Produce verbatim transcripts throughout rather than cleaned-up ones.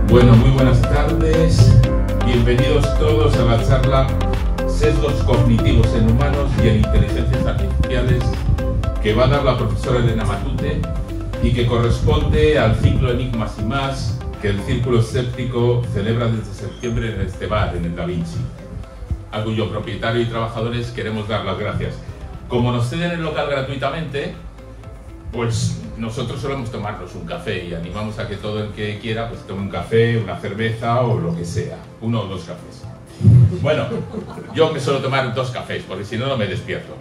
Bueno, muy buenas tardes. Bienvenidos todos a la charla Sesgos cognitivos en humanos y en inteligencias artificiales que va a dar la profesora Elena Matute y que corresponde al ciclo Enigmas y más que el Círculo Escéptico celebra desde septiembre en este bar, en el Da Vinci, a cuyo propietario y trabajadores queremos dar las gracias. Como nos ceden el local gratuitamente, pues nosotros solemos tomarnos un café y animamos a que todo el que quiera pues tome un café, una cerveza o lo que sea, uno o dos cafés. Bueno, yo me suelo tomar dos cafés porque si no, no me despierto.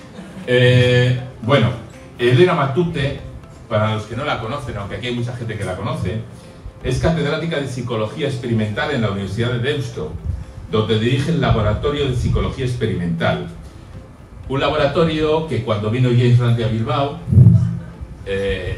Eh, bueno, Elena Matute, para los que no la conocen, aunque aquí hay mucha gente que la conoce, es catedrática de Psicología Experimental en la Universidad de Deusto, donde dirige el Laboratorio de Psicología Experimental. Un laboratorio que cuando vino James Randi a Bilbao, Eh,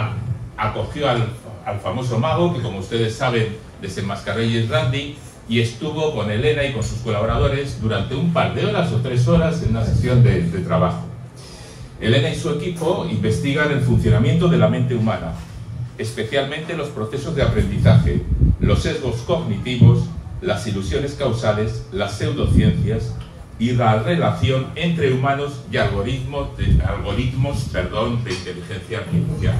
acogió al, al famoso mago, que como ustedes saben desenmascaró a James Randi, y estuvo con Elena y con sus colaboradores durante un par de horas o tres horas en una sesión de, de trabajo. Elena y su equipo investigan el funcionamiento de la mente humana, especialmente los procesos de aprendizaje, los sesgos cognitivos, las ilusiones causales, las pseudociencias y la relación entre humanos y algoritmos, de, algoritmos perdón, de inteligencia artificial.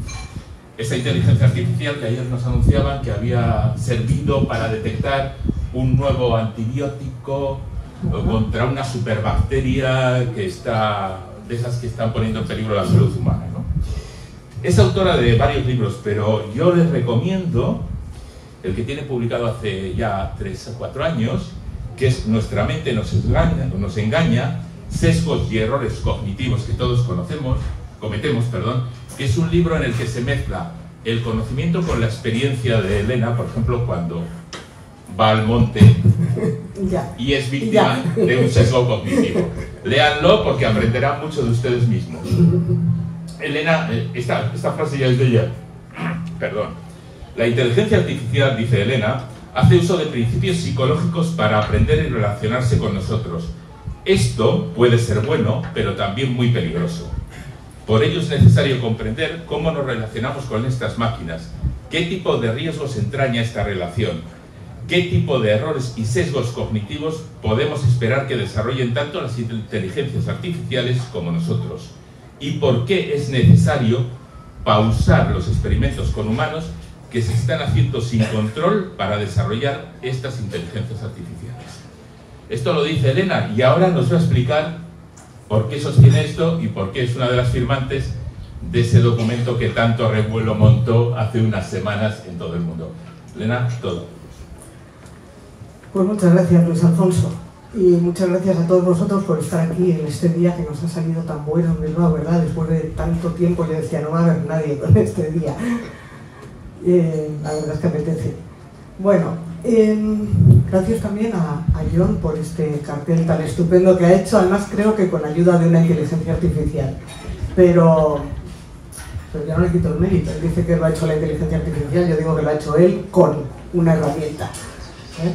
Esa inteligencia artificial que ayer nos anunciaban que había servido para detectar un nuevo antibiótico contra una superbacteria que está, de esas que están poniendo en peligro la salud humana, ¿no? Es autora de varios libros, pero yo les recomiendo el que tiene publicado hace ya tres o cuatro años, que es Nuestra mente nos engaña, nos engaña, sesgos y errores cognitivos que todos conocemos, cometemos, perdón, que es un libro en el que se mezcla el conocimiento con la experiencia de Elena, por ejemplo, cuando va al monte ya, y es víctima ya. de un sesgo cognitivo. Léanlo porque aprenderán mucho de ustedes mismos. Elena, esta, esta frase ya es de ella, perdón. La inteligencia artificial, dice Elena, hace uso de principios psicológicos para aprender y relacionarse con nosotros. Esto puede ser bueno, pero también muy peligroso. Por ello es necesario comprender cómo nos relacionamos con estas máquinas, qué tipo de riesgos entraña esta relación, qué tipo de errores y sesgos cognitivos podemos esperar que desarrollen tanto las inteligencias artificiales como nosotros, y por qué es necesario pausar los experimentos con humanos que se están haciendo sin control para desarrollar estas inteligencias artificiales. Esto lo dice Elena y ahora nos va a explicar por qué sostiene esto y por qué es una de las firmantes de ese documento que tanto revuelo montó hace unas semanas en todo el mundo. Elena, todo. Pues muchas gracias, Luis Alfonso, y muchas gracias a todos vosotros por estar aquí en este día que nos ha salido tan bueno en Bilbao, ¿verdad? Después de tanto tiempo yo decía, no va a haber nadie con este día. Eh, la verdad es que apetece. Bueno, eh, gracias también a, a John por este cartel tan estupendo que ha hecho, además creo que con ayuda de una inteligencia artificial, pero, pero ya no le quito el mérito. Él dice que lo ha hecho la inteligencia artificial, yo digo que lo ha hecho él con una herramienta, ¿eh?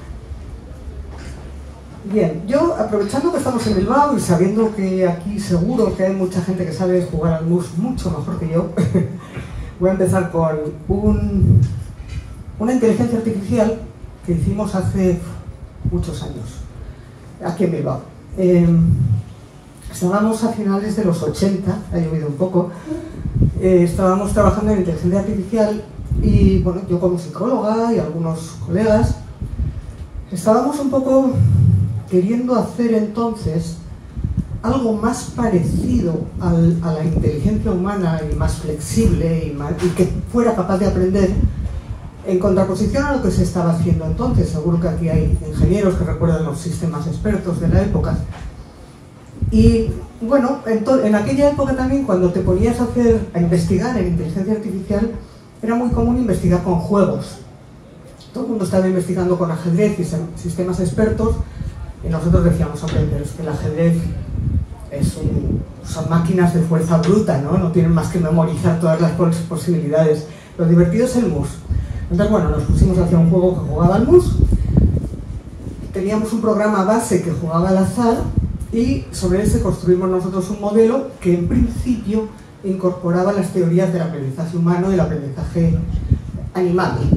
Bien, yo aprovechando que estamos en Bilbao y sabiendo que aquí seguro que hay mucha gente que sabe jugar al mus mucho mejor que yo, voy a empezar con un, una inteligencia artificial que hicimos hace muchos años, aquí en Bilbao. Eh, estábamos a finales de los ochenta, ha llovido un poco, eh, estábamos trabajando en inteligencia artificial y, bueno, yo como psicóloga y algunos colegas, estábamos un poco queriendo hacer entonces algo más parecido al, a la inteligencia humana y más flexible y, más, y que fuera capaz de aprender en contraposición a lo que se estaba haciendo entonces. Seguro que aquí hay ingenieros que recuerdan los sistemas expertos de la época. Y bueno, en, en aquella época también, cuando te ponías a, hacer, a investigar en inteligencia artificial, era muy común investigar con juegos. Todo el mundo estaba investigando con ajedrez y sistemas expertos y nosotros decíamos, hombre, pero es que el ajedrez Es un, son máquinas de fuerza bruta, ¿no? No tienen más que memorizar todas las posibilidades. Lo divertido es el mus. Entonces, bueno, nos pusimos hacia un juego que jugaba al mus. Teníamos un programa base que jugaba al azar y sobre ese construimos nosotros un modelo que en principio incorporaba las teorías del aprendizaje humano y el aprendizaje animal,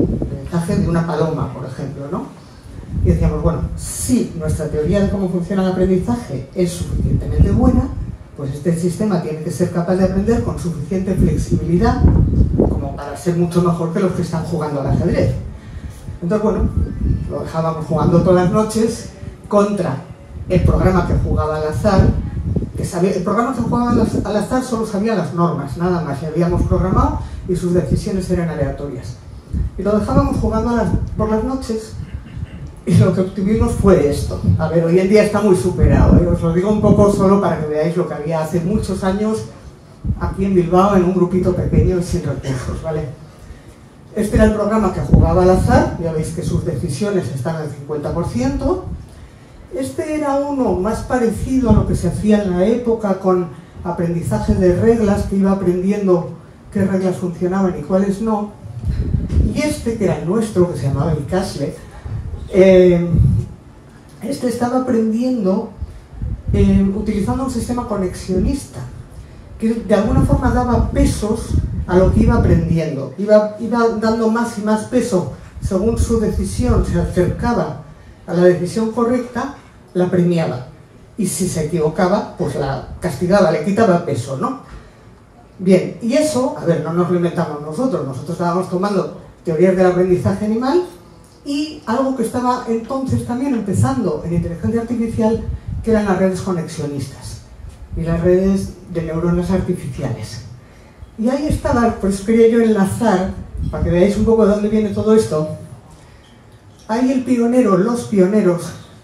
aprendizaje de una paloma, por ejemplo, ¿no? Y decíamos, bueno, si nuestra teoría de cómo funciona el aprendizaje es suficientemente buena, pues este sistema tiene que ser capaz de aprender con suficiente flexibilidad como para ser mucho mejor que los que están jugando al ajedrez. Entonces, bueno, lo dejábamos jugando todas las noches contra el programa que jugaba al azar, que sabía, el programa que jugaba al azar solo sabía las normas, nada más, y habíamos programado y sus decisiones eran aleatorias. Y lo dejábamos jugando a las, por las noches, y lo que obtuvimos fue esto. A ver, hoy en día está muy superado, ¿eh? Os lo digo un poco solo para que veáis lo que había hace muchos años aquí en Bilbao, en un grupito pequeño y sin recursos, ¿vale? Este era el programa que jugaba al azar, ya veis que sus decisiones están al cincuenta por ciento. Este era uno más parecido a lo que se hacía en la época con aprendizaje de reglas, que iba aprendiendo qué reglas funcionaban y cuáles no. Y este, que era el nuestro, que se llamaba el Castle, eh, este estaba aprendiendo eh, utilizando un sistema conexionista, que de alguna forma daba pesos a lo que iba aprendiendo. Iba, iba dando más y más peso según su decisión se acercaba a la decisión correcta, la premiaba. Y si se equivocaba, pues la castigaba, le quitaba peso, ¿no? Bien, y eso, a ver, no nos lo inventamos nosotros, nosotros estábamos tomando teorías del aprendizaje animal y algo que estaba entonces también empezando en inteligencia artificial, que eran las redes conexionistas y las redes de neuronas artificiales. Y ahí estaba, por eso quería yo enlazar, para que veáis un poco de dónde viene todo esto. Ahí el pionero, los pioneros,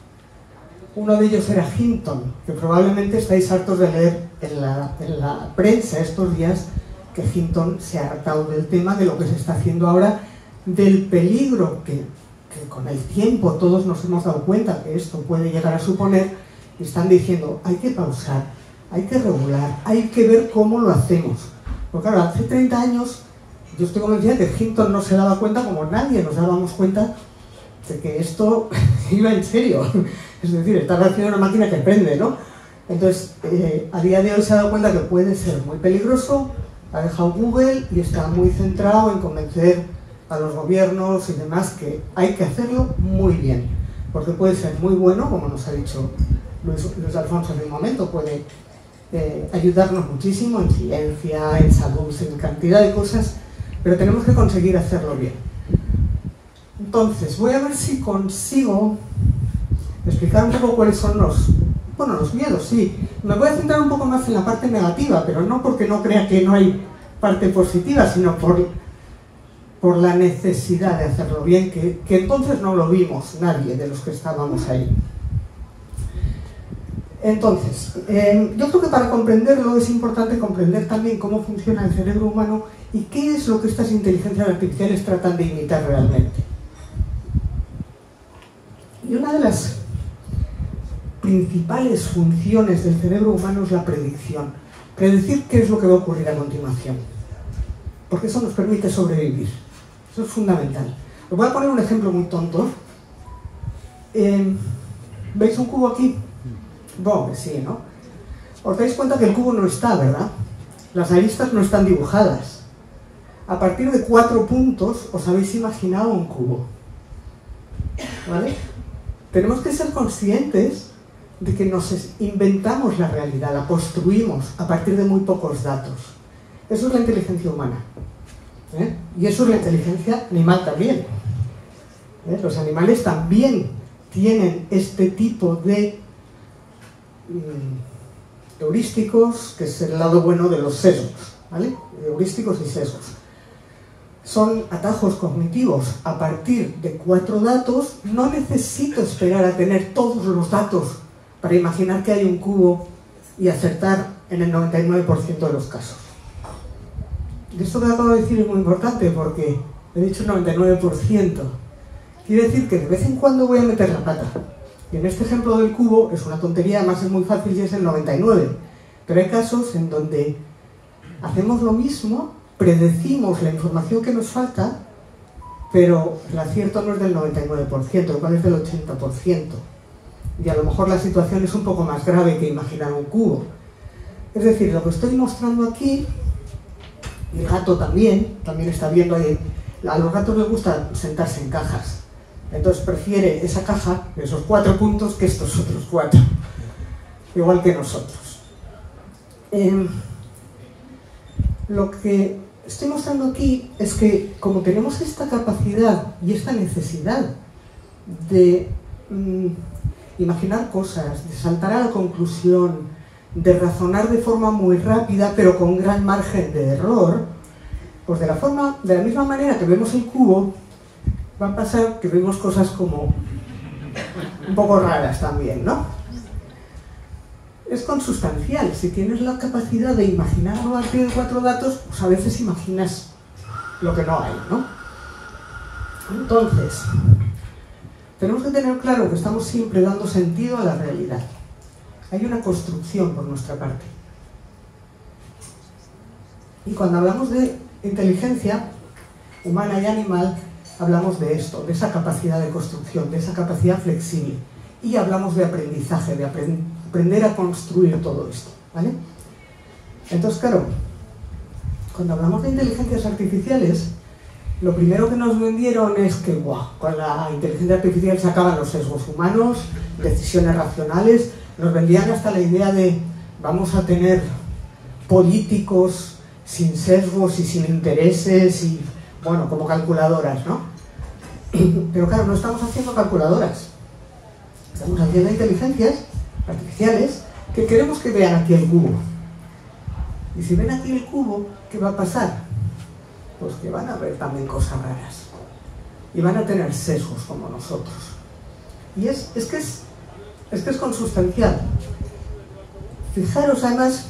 uno de ellos era Hinton, que probablemente estáis hartos de leer en la, en la prensa estos días que Hinton se ha hartado del tema, de lo que se está haciendo ahora, del peligro que, que con el tiempo todos nos hemos dado cuenta que esto puede llegar a suponer, y están diciendo, hay que pausar, hay que regular, hay que ver cómo lo hacemos. Porque claro, hace treinta años yo estoy convencida que Hinton no se daba cuenta, como nadie nos dábamos cuenta, de que esto iba en serio. Es decir, estaba haciendo una máquina que aprende, ¿no? Entonces, eh, a día de hoy se ha dado cuenta que puede ser muy peligroso, ha dejado Google y está muy centrado en convencer a los gobiernos y demás que hay que hacerlo muy bien, porque puede ser muy bueno, como nos ha dicho Luis, Luis Alfonso en un momento, puede eh, ayudarnos muchísimo en ciencia, en salud, en cantidad de cosas, pero tenemos que conseguir hacerlo bien. Entonces, voy a ver si consigo explicar un poco cuáles son los, bueno, los miedos, sí. Me voy a centrar un poco más en la parte negativa, pero no porque no crea que no hay parte positiva, sino por, por la necesidad de hacerlo bien, que, que entonces no lo vimos nadie de los que estábamos ahí. Entonces, eh, yo creo que para comprenderlo es importante comprender también cómo funciona el cerebro humano y qué es lo que estas inteligencias artificiales tratan de imitar realmente. Y una de las principales funciones del cerebro humano es la predicción. Predecir qué es lo que va a ocurrir a continuación. Porque eso nos permite sobrevivir. Eso es fundamental. Os voy a poner un ejemplo muy tonto. Eh, ¿Veis un cubo aquí? Bueno, sí, ¿no? Os dais cuenta que el cubo no está, ¿verdad? Las aristas no están dibujadas. A partir de cuatro puntos os habéis imaginado un cubo. ¿Vale? Tenemos que ser conscientes de que nos inventamos la realidad, la construimos a partir de muy pocos datos. Eso es la inteligencia humana. ¿Eh? Y eso es la inteligencia animal también. ¿Eh? Los animales también tienen este tipo de mm, heurísticos, que es el lado bueno de los sesgos, ¿vale? Heurísticos y sesgos. Son atajos cognitivos a partir de cuatro datos. No necesito esperar a tener todos los datos para imaginar que hay un cubo y acertar en el noventa y nueve por ciento de los casos. Y esto que acabo de decir es muy importante porque he dicho el noventa y nueve por ciento. Quiere decir que de vez en cuando voy a meter la pata. Y en este ejemplo del cubo es una tontería, además es muy fácil y es el noventa y nueve por ciento. Pero hay casos en donde hacemos lo mismo, predecimos la información que nos falta, pero el acierto no es del noventa y nueve por ciento, lo cual es del ochenta por ciento. Y a lo mejor la situación es un poco más grave que imaginar un cubo. Es decir, lo que estoy mostrando aquí, y el gato también, también está viendo ahí A los gatos les gusta sentarse en cajas. Entonces prefiere esa caja, esos cuatro puntos, que estos otros cuatro. Igual que nosotros. Eh, lo que estoy mostrando aquí es que como tenemos esta capacidad y esta necesidad de mmm, imaginar cosas, de saltar a la conclusión, de razonar de forma muy rápida pero con gran margen de error, pues de la, forma, de la misma manera que vemos el cubo, va a pasar que vemos cosas como un poco raras también, ¿no? Es consustancial. Si tienes la capacidad de imaginar a partir de cuatro datos, pues a veces imaginas lo que no hay, ¿no? Entonces, tenemos que tener claro que estamos siempre dando sentido a la realidad. Hay una construcción por nuestra parte. Y cuando hablamos de inteligencia humana y animal, hablamos de esto, de esa capacidad de construcción, de esa capacidad flexible. Y hablamos de aprendizaje, de aprend- aprender a construir todo esto, ¿vale? Entonces, claro, cuando hablamos de inteligencias artificiales, lo primero que nos vendieron es que, ¡guau!, con la inteligencia artificial se acaban los sesgos humanos, decisiones racionales. Nos vendían hasta la idea de vamos a tener políticos sin sesgos y sin intereses y, bueno, como calculadoras, ¿no? Pero claro, no estamos haciendo calculadoras. Estamos haciendo inteligencias artificiales que queremos que vean aquí el cubo. Y si ven aquí el cubo, ¿qué va a pasar? Pues que van a ver también cosas raras. Y van a tener sesgos como nosotros. Y es, es que es... Es que es consustancial. Fijaros, además,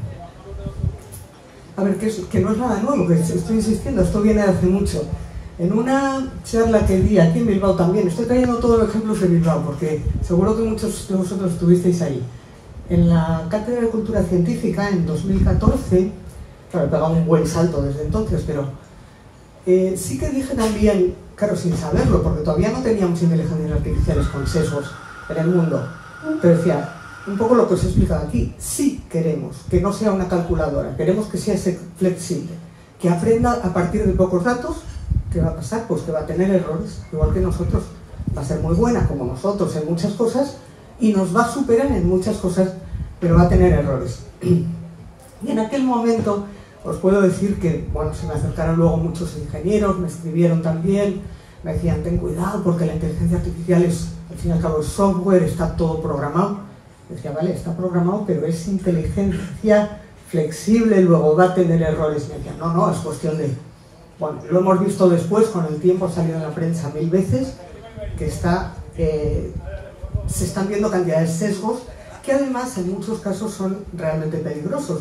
a ver, que, es, que no es nada nuevo, que estoy insistiendo, esto viene de hace mucho. En una charla que di aquí en Bilbao también, estoy trayendo todos los ejemplos de Bilbao, porque seguro que muchos de vosotros estuvisteis ahí. En la Cátedra de Cultura Científica, en dos mil catorce, claro, he pegado un buen salto desde entonces, pero eh, sí que dije también, claro, sin saberlo, porque todavía no teníamos inteligencias artificiales con sesgos en el mundo, pero decía, un poco lo que os he explicado aquí, sí queremos que no sea una calculadora, queremos que sea flexible, que aprenda a partir de pocos datos. ¿Qué va a pasar? Pues que va a tener errores, igual que nosotros. Va a ser muy buena como nosotros en muchas cosas y nos va a superar en muchas cosas, pero va a tener errores. Y en aquel momento os puedo decir que, bueno, se me acercaron luego muchos ingenieros, me escribieron también, me decían, ten cuidado porque la inteligencia artificial es, al fin y al cabo, es software, está todo programado. Decía, vale, está programado, pero es inteligencia flexible, luego va a tener errores. Me decían, no, no, es cuestión de... Bueno, lo hemos visto después, con el tiempo ha salido en la prensa mil veces, que está, eh, se están viendo cantidades de sesgos que además en muchos casos son realmente peligrosos.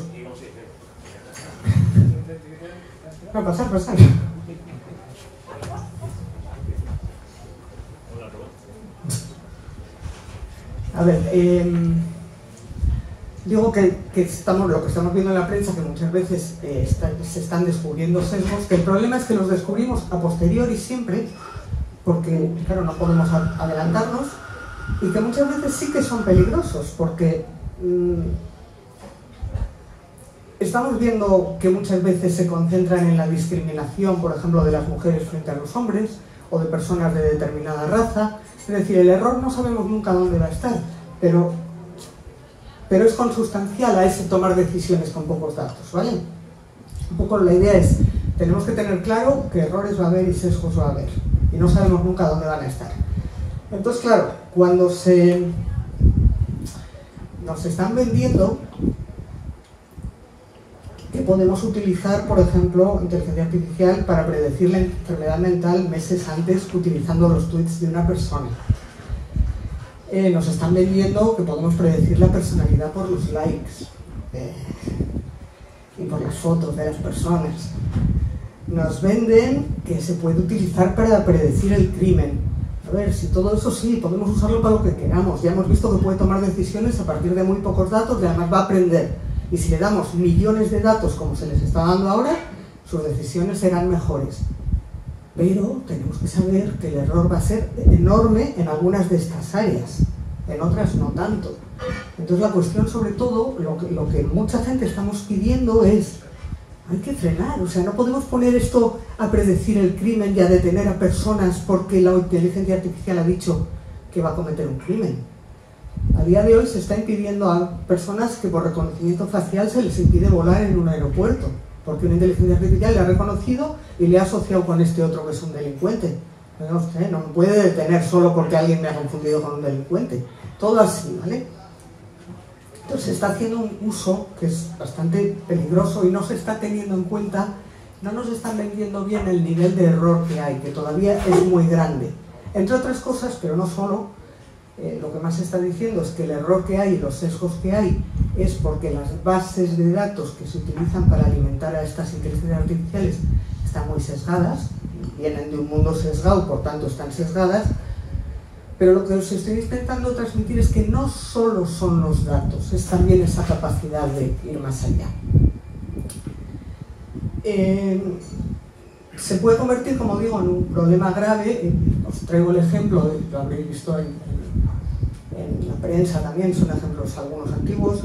No, pasar, pasar. A ver, eh, digo que, que estamos, lo que estamos viendo en la prensa, que muchas veces eh, está, se están descubriendo sesgos, que el problema es que los descubrimos a posteriori siempre, porque, claro, no podemos adelantarnos, y que muchas veces sí que son peligrosos, porque mmm, estamos viendo que muchas veces se concentran en la discriminación, por ejemplo, de las mujeres frente a los hombres, o de personas de determinada raza. Es decir, el error no sabemos nunca dónde va a estar, pero, pero es consustancial a ese tomar decisiones con pocos datos, ¿vale? Un poco la idea es, tenemos que tener claro que errores va a haber y sesgos va a haber, y no sabemos nunca dónde van a estar. Entonces, claro, cuando se nos están vendiendo que podemos utilizar, por ejemplo, inteligencia artificial para predecir la enfermedad mental meses antes utilizando los tweets de una persona. Eh, nos están vendiendo que podemos predecir la personalidad por los likes eh, y por las fotos de las personas. Nos venden que se puede utilizar para predecir el crimen. A ver, si todo eso sí, podemos usarlo para lo que queramos. Ya hemos visto que puede tomar decisiones a partir de muy pocos datos y además va a aprender. Y si le damos millones de datos como se les está dando ahora, sus decisiones serán mejores. Pero tenemos que saber que el error va a ser enorme en algunas de estas áreas, en otras no tanto. Entonces la cuestión, sobre todo, lo que, lo que mucha gente estamos pidiendo es hay que frenar, o sea, no podemos poner esto a predecir el crimen y a detener a personas porque la inteligencia artificial ha dicho que va a cometer un crimen. A día de hoy se está impidiendo a personas que por reconocimiento facial se les impide volar en un aeropuerto, porque una inteligencia artificial le ha reconocido y le ha asociado con este otro que es un delincuente. No, usted no me puede detener solo porque alguien me ha confundido con un delincuente. Todo así, ¿vale? Entonces se está haciendo un uso que es bastante peligroso y no se está teniendo en cuenta, no nos están vendiendo bien el nivel de error que hay, que todavía es muy grande. Entre otras cosas, pero no solo, eh, lo que más se está diciendo es que el error que hay y los sesgos que hay es porque las bases de datos que se utilizan para alimentar a estas inteligencias artificiales están muy sesgadas, vienen de un mundo sesgado, por tanto están sesgadas. Pero lo que os estoy intentando transmitir es que no solo son los datos, es también esa capacidad de ir más allá. Eh, se puede convertir, como digo, en un problema grave. Os traigo el ejemplo, de, lo habréis visto en, en, en la prensa también, son ejemplos algunos antiguos.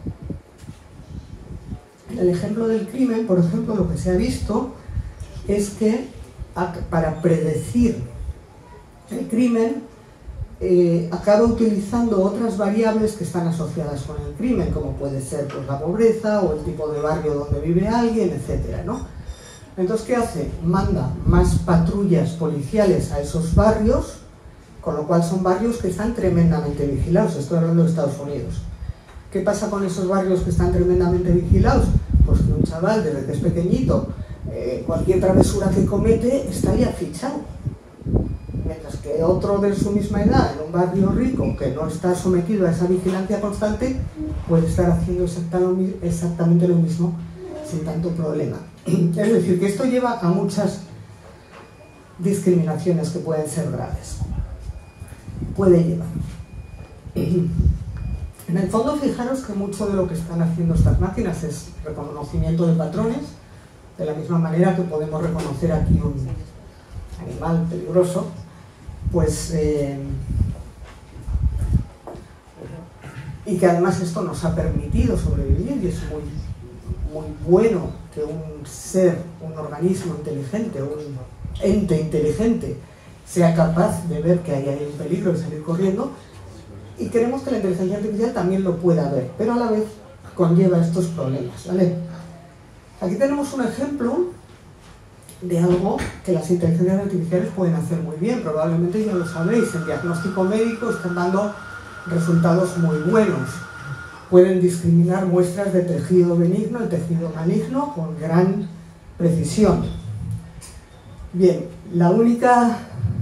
En el ejemplo del crimen, por ejemplo, lo que se ha visto es que para predecir el crimen, Eh, acaba utilizando otras variables que están asociadas con el crimen, como puede ser pues, la pobreza o el tipo de barrio donde vive alguien, etcétera, ¿no? Entonces, ¿qué hace? Manda más patrullas policiales a esos barrios, con lo cual son barrios que están tremendamente vigilados. Estoy hablando de Estados Unidos. ¿Qué pasa con esos barrios que están tremendamente vigilados? Pues que un chaval, desde que es pequeñito, eh, cualquier travesura que comete está ya fichado. Mientras que otro de su misma edad, en un barrio rico, que no está sometido a esa vigilancia constante, puede estar haciendo exactamente lo mismo sin tanto problema. Es decir, que esto lleva a muchas discriminaciones que pueden ser graves. Puede llevar. En el fondo, fijaros que mucho de lo que están haciendo estas máquinas es reconocimiento de patrones, de la misma manera que podemos reconocer aquí un animal peligroso. Pues, eh, y que además esto nos ha permitido sobrevivir, y es muy, muy bueno que un ser, un organismo inteligente, un ente inteligente sea capaz de ver que ahí hay un peligro y salir corriendo, y queremos que la inteligencia artificial también lo pueda ver, pero a la vez conlleva estos problemas, ¿vale? Aquí tenemos un ejemplo de algo que las inteligencias artificiales pueden hacer muy bien. Probablemente ya lo sabéis, en diagnóstico médico están dando resultados muy buenos. Pueden discriminar muestras de tejido benigno y tejido maligno con gran precisión. Bien, la única,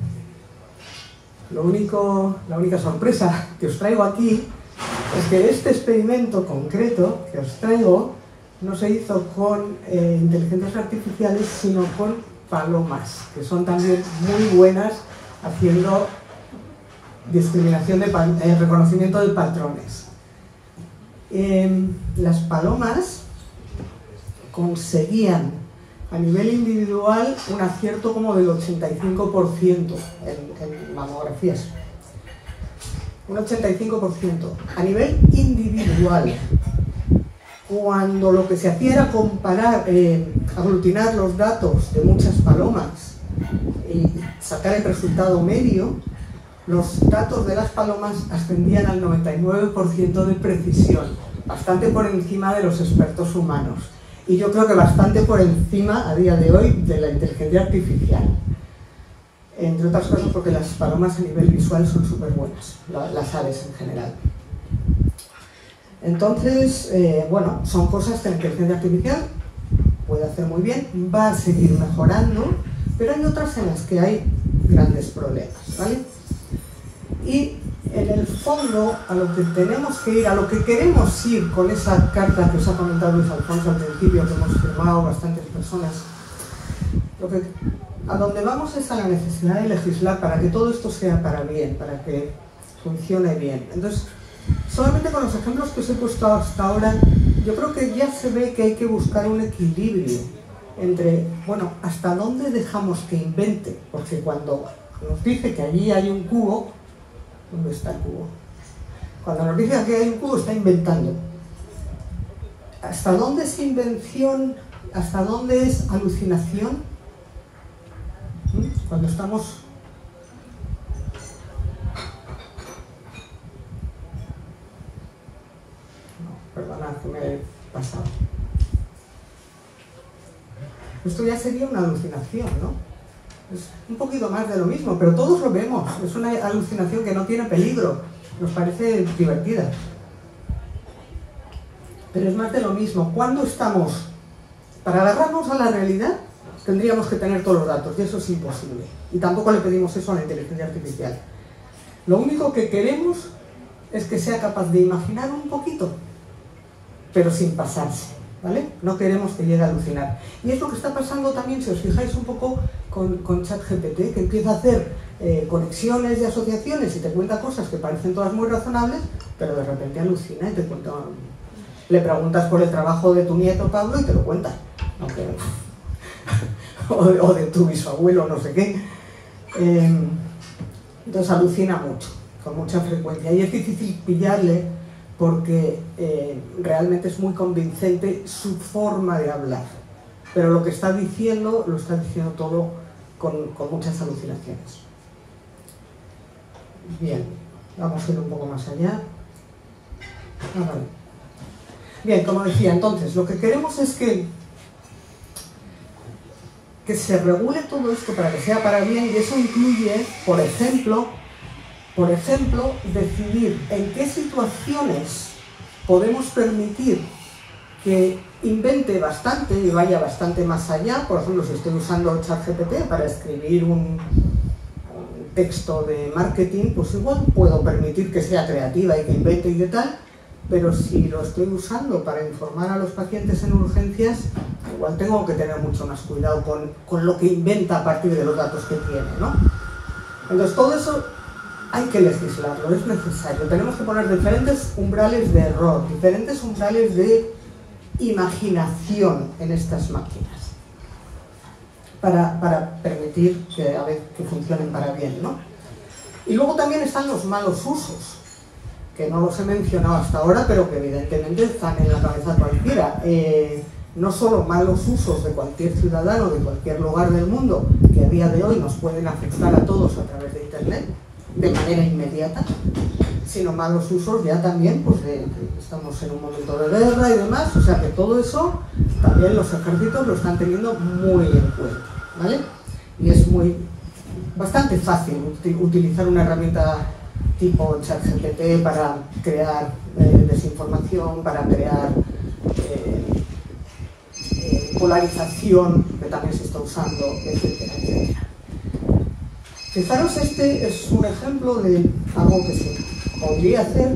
lo único, la única sorpresa que os traigo aquí es que este experimento concreto que os traigo no se hizo con eh, inteligencias artificiales, sino con palomas, que son también muy buenas haciendo discriminación de eh, reconocimiento de patrones. Eh, las palomas conseguían a nivel individual un acierto como del ochenta y cinco por ciento en, en mamografías. Un ochenta y cinco por ciento. A nivel individual, cuando lo que se hacía era comparar, eh, aglutinar los datos de muchas palomas y sacar el resultado medio, los datos de las palomas ascendían al noventa y nueve por ciento de precisión, bastante por encima de los expertos humanos. Y yo creo que bastante por encima, a día de hoy, de la inteligencia artificial. Entre otras cosas porque las palomas a nivel visual son súper buenas, las aves en general. Entonces, eh, bueno, son cosas que la inteligencia artificial puede hacer muy bien, va a seguir mejorando, pero hay otras en las que hay grandes problemas, ¿vale? Y en el fondo, a lo que tenemos que ir, a lo que queremos ir con esa carta que os ha comentado Luis Alfonso al principio, que hemos firmado bastantes personas, lo que, a donde vamos es a la necesidad de legislar para que todo esto sea para bien, para que funcione bien. Entonces, solamente con los ejemplos que os he puesto hasta ahora, yo creo que ya se ve que hay que buscar un equilibrio entre, bueno, hasta dónde dejamos que invente, porque cuando nos dice que allí hay un cubo, ¿dónde está el cubo? Cuando nos dice que hay un cubo, está inventando. ¿Hasta dónde es invención ¿Hasta dónde es alucinación? ¿Mm? Cuando estamos... No, perdonad que me he pasado. Esto ya sería una alucinación, ¿no? Es un poquito más de lo mismo, pero todos lo vemos. Es una alucinación que no tiene peligro. Nos parece divertida. Pero es más de lo mismo. ¿Cuándo estamos? Para agarrarnos a la realidad, tendríamos que tener todos los datos, y eso es imposible. Y tampoco le pedimos eso a la inteligencia artificial. Lo único que queremos es que sea capaz de imaginar un poquito, pero sin pasarse, ¿vale? No queremos que llegue a alucinar. Y es lo que está pasando también, si os fijáis un poco, con, con ChatGPT, que empieza a hacer eh, conexiones y asociaciones y te cuenta cosas que parecen todas muy razonables, pero de repente alucina y te cuenta... Le preguntas por el trabajo de tu nieto Pablo y te lo cuenta. Aunque... o, de, o de tu bisabuelo, no sé qué. Eh, entonces alucina mucho, con mucha frecuencia. Y es difícil pillarle porque eh, realmente es muy convincente su forma de hablar. Pero lo que está diciendo, lo está diciendo todo con, con muchas alucinaciones. Bien, vamos a ir un poco más allá. Ah, vale. Bien, como decía, entonces, lo que queremos es que, que se regule todo esto para que sea para bien, y eso incluye, por ejemplo, por ejemplo, decidir en qué situaciones podemos permitir que invente bastante y vaya bastante más allá. Por ejemplo, si estoy usando ChatGPT para escribir un, un texto de marketing, pues igual puedo permitir que sea creativa y que invente y de tal. Pero si lo estoy usando para informar a los pacientes en urgencias, igual tengo que tener mucho más cuidado con, con lo que inventa a partir de los datos que tiene, ¿no? Entonces todo eso hay que legislarlo, es necesario. Tenemos que poner diferentes umbrales de error, diferentes umbrales de imaginación en estas máquinas, para, para permitir que, a ver, que funcionen para bien, ¿no? Y luego también están los malos usos, que no los he mencionado hasta ahora, pero que evidentemente están en la cabeza cualquiera. Eh, no solo malos usos de cualquier ciudadano de cualquier lugar del mundo, que a día de hoy nos pueden afectar a todos a través de Internet, de manera inmediata, sino malos usos ya también, pues de, de, estamos en un momento de guerra y demás, o sea que todo eso también los ejércitos lo están teniendo muy en cuenta, ¿vale? Y es muy, bastante fácil utilizar una herramienta tipo ChatGPT para crear eh, desinformación, para crear eh, eh, polarización, que también se está usando, etcétera, etcétera. Fijaros, este es un ejemplo de algo que se podría hacer.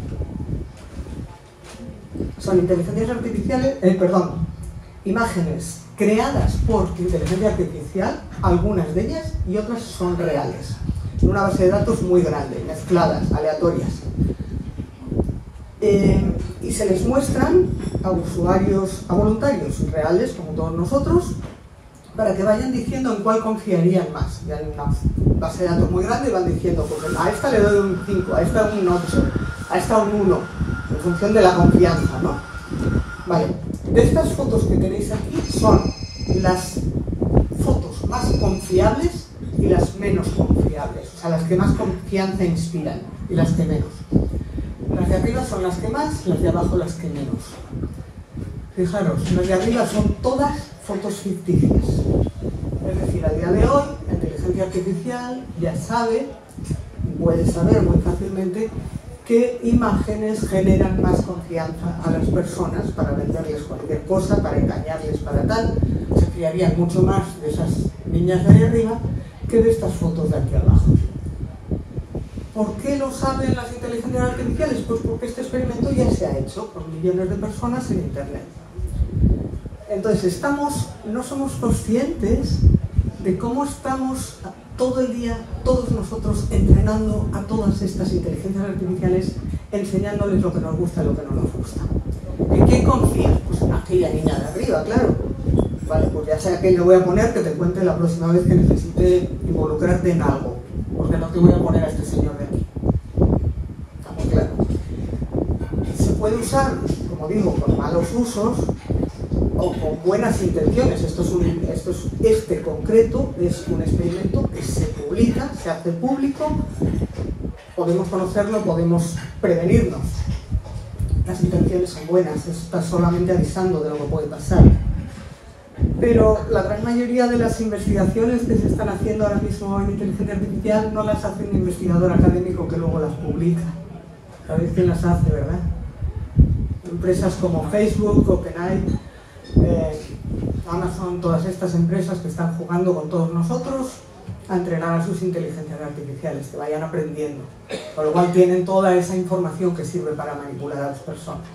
Son inteligencias artificiales, eh, perdón, imágenes creadas por inteligencia artificial, algunas de ellas, y otras son reales. Una base de datos muy grande, mezcladas, aleatorias. Eh, y se les muestran a usuarios, a voluntarios reales, como todos nosotros, para que vayan diciendo en cuál confiarían más. Ya hay una base de datos muy grande y van diciendo, pues a esta le doy un cinco, a esta un ocho, a esta un uno, en función de la confianza, ¿no? Vale, de estas fotos que tenéis aquí son las fotos más confiables y las menos confiables, o sea, las que más confianza inspiran y las que menos. Las de arriba son las que más, las de abajo las que menos. Fijaros, las de arriba son todas fotos ficticias. Es decir, a día de hoy, la inteligencia artificial ya sabe, puede saber muy fácilmente, qué imágenes generan más confianza a las personas para venderles cualquier cosa, para engañarles, para tal. Se fiarían mucho más de esas niñas de ahí arriba que de estas fotos de aquí abajo. ¿Por qué lo saben las inteligencias artificiales? Pues porque este experimento ya se ha hecho por millones de personas en Internet. Entonces, estamos, no somos conscientes de cómo estamos todo el día, todos nosotros, entrenando a todas estas inteligencias artificiales, enseñándoles lo que nos gusta y lo que no nos gusta. ¿En qué confías? Pues en aquella niña de arriba, claro. Vale, pues ya sea que le voy a poner que te cuente la próxima vez que necesite involucrarte en algo, porque no te voy a poner a este señor de aquí. Está muy claro. Se puede usar, como digo, con malos usos, o con buenas intenciones. Esto es un, esto es, este concreto es un experimento que se publica, se hace público, podemos conocerlo, podemos prevenirnos. Las intenciones son buenas, está solamente avisando de lo que puede pasar. Pero la gran mayoría de las investigaciones que se están haciendo ahora mismo en inteligencia artificial no las hace un investigador académico que luego las publica. ¿Sabéis quién las hace, verdad? Empresas como Facebook, OpenAI, eh, Amazon, todas estas empresas que están jugando con todos nosotros a entrenar a sus inteligencias artificiales, que vayan aprendiendo. Con lo cual tienen toda esa información que sirve para manipular a las personas.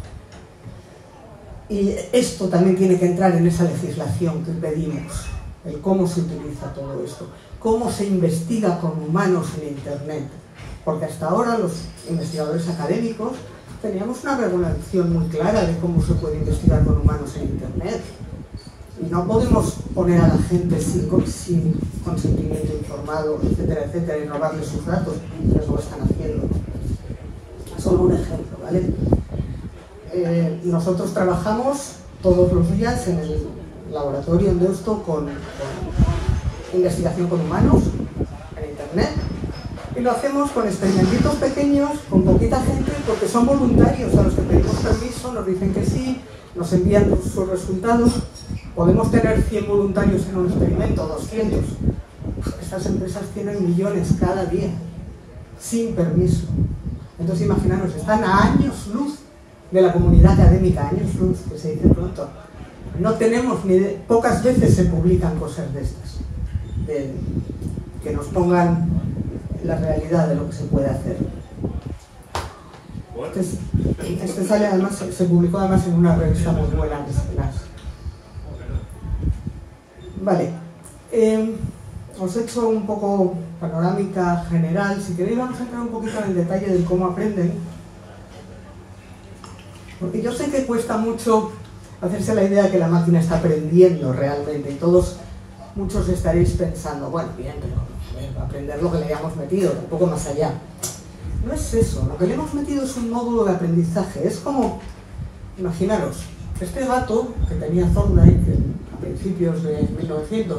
Y esto también tiene que entrar en esa legislación que pedimos, el cómo se utiliza todo esto, cómo se investiga con humanos en Internet. Porque hasta ahora los investigadores académicos teníamos una regulación muy clara de cómo se puede investigar con humanos en Internet. Y no podemos poner a la gente sin, sin consentimiento informado, etcétera, etcétera, y robarle sus datos, que eso lo están haciendo. Solo un ejemplo, ¿vale? Eh, nosotros trabajamos todos los días en el laboratorio en Deusto con, con investigación con humanos en Internet. Y lo hacemos con experimentitos pequeños, con poquita gente, porque son voluntarios a los que pedimos permiso, nos dicen que sí, nos envían sus resultados. Podemos tener cien voluntarios en un experimento, doscientos. Estas empresas tienen millones cada día, sin permiso. Entonces imaginaros, están a años luz de la comunidad académica, años luz, que se dice pronto. No tenemos ni de, pocas veces se publican cosas de estas, de, que nos pongan la realidad de lo que se puede hacer. Este, este sale además, se publicó además en una revista muy buena, que es las... Vale, eh, os he hecho un poco panorámica general. Si queréis vamos a entrar un poquito en el detalle de cómo aprenden, porque yo sé que cuesta mucho hacerse la idea de que la máquina está aprendiendo realmente, y todos, muchos estaréis pensando, bueno, bien, pero a ver, aprender lo que le hayamos metido, un poco más allá. No es eso, lo que le hemos metido es un módulo de aprendizaje. Es como, imaginaros, este gato que tenía Thorndike a principios de mil novecientos,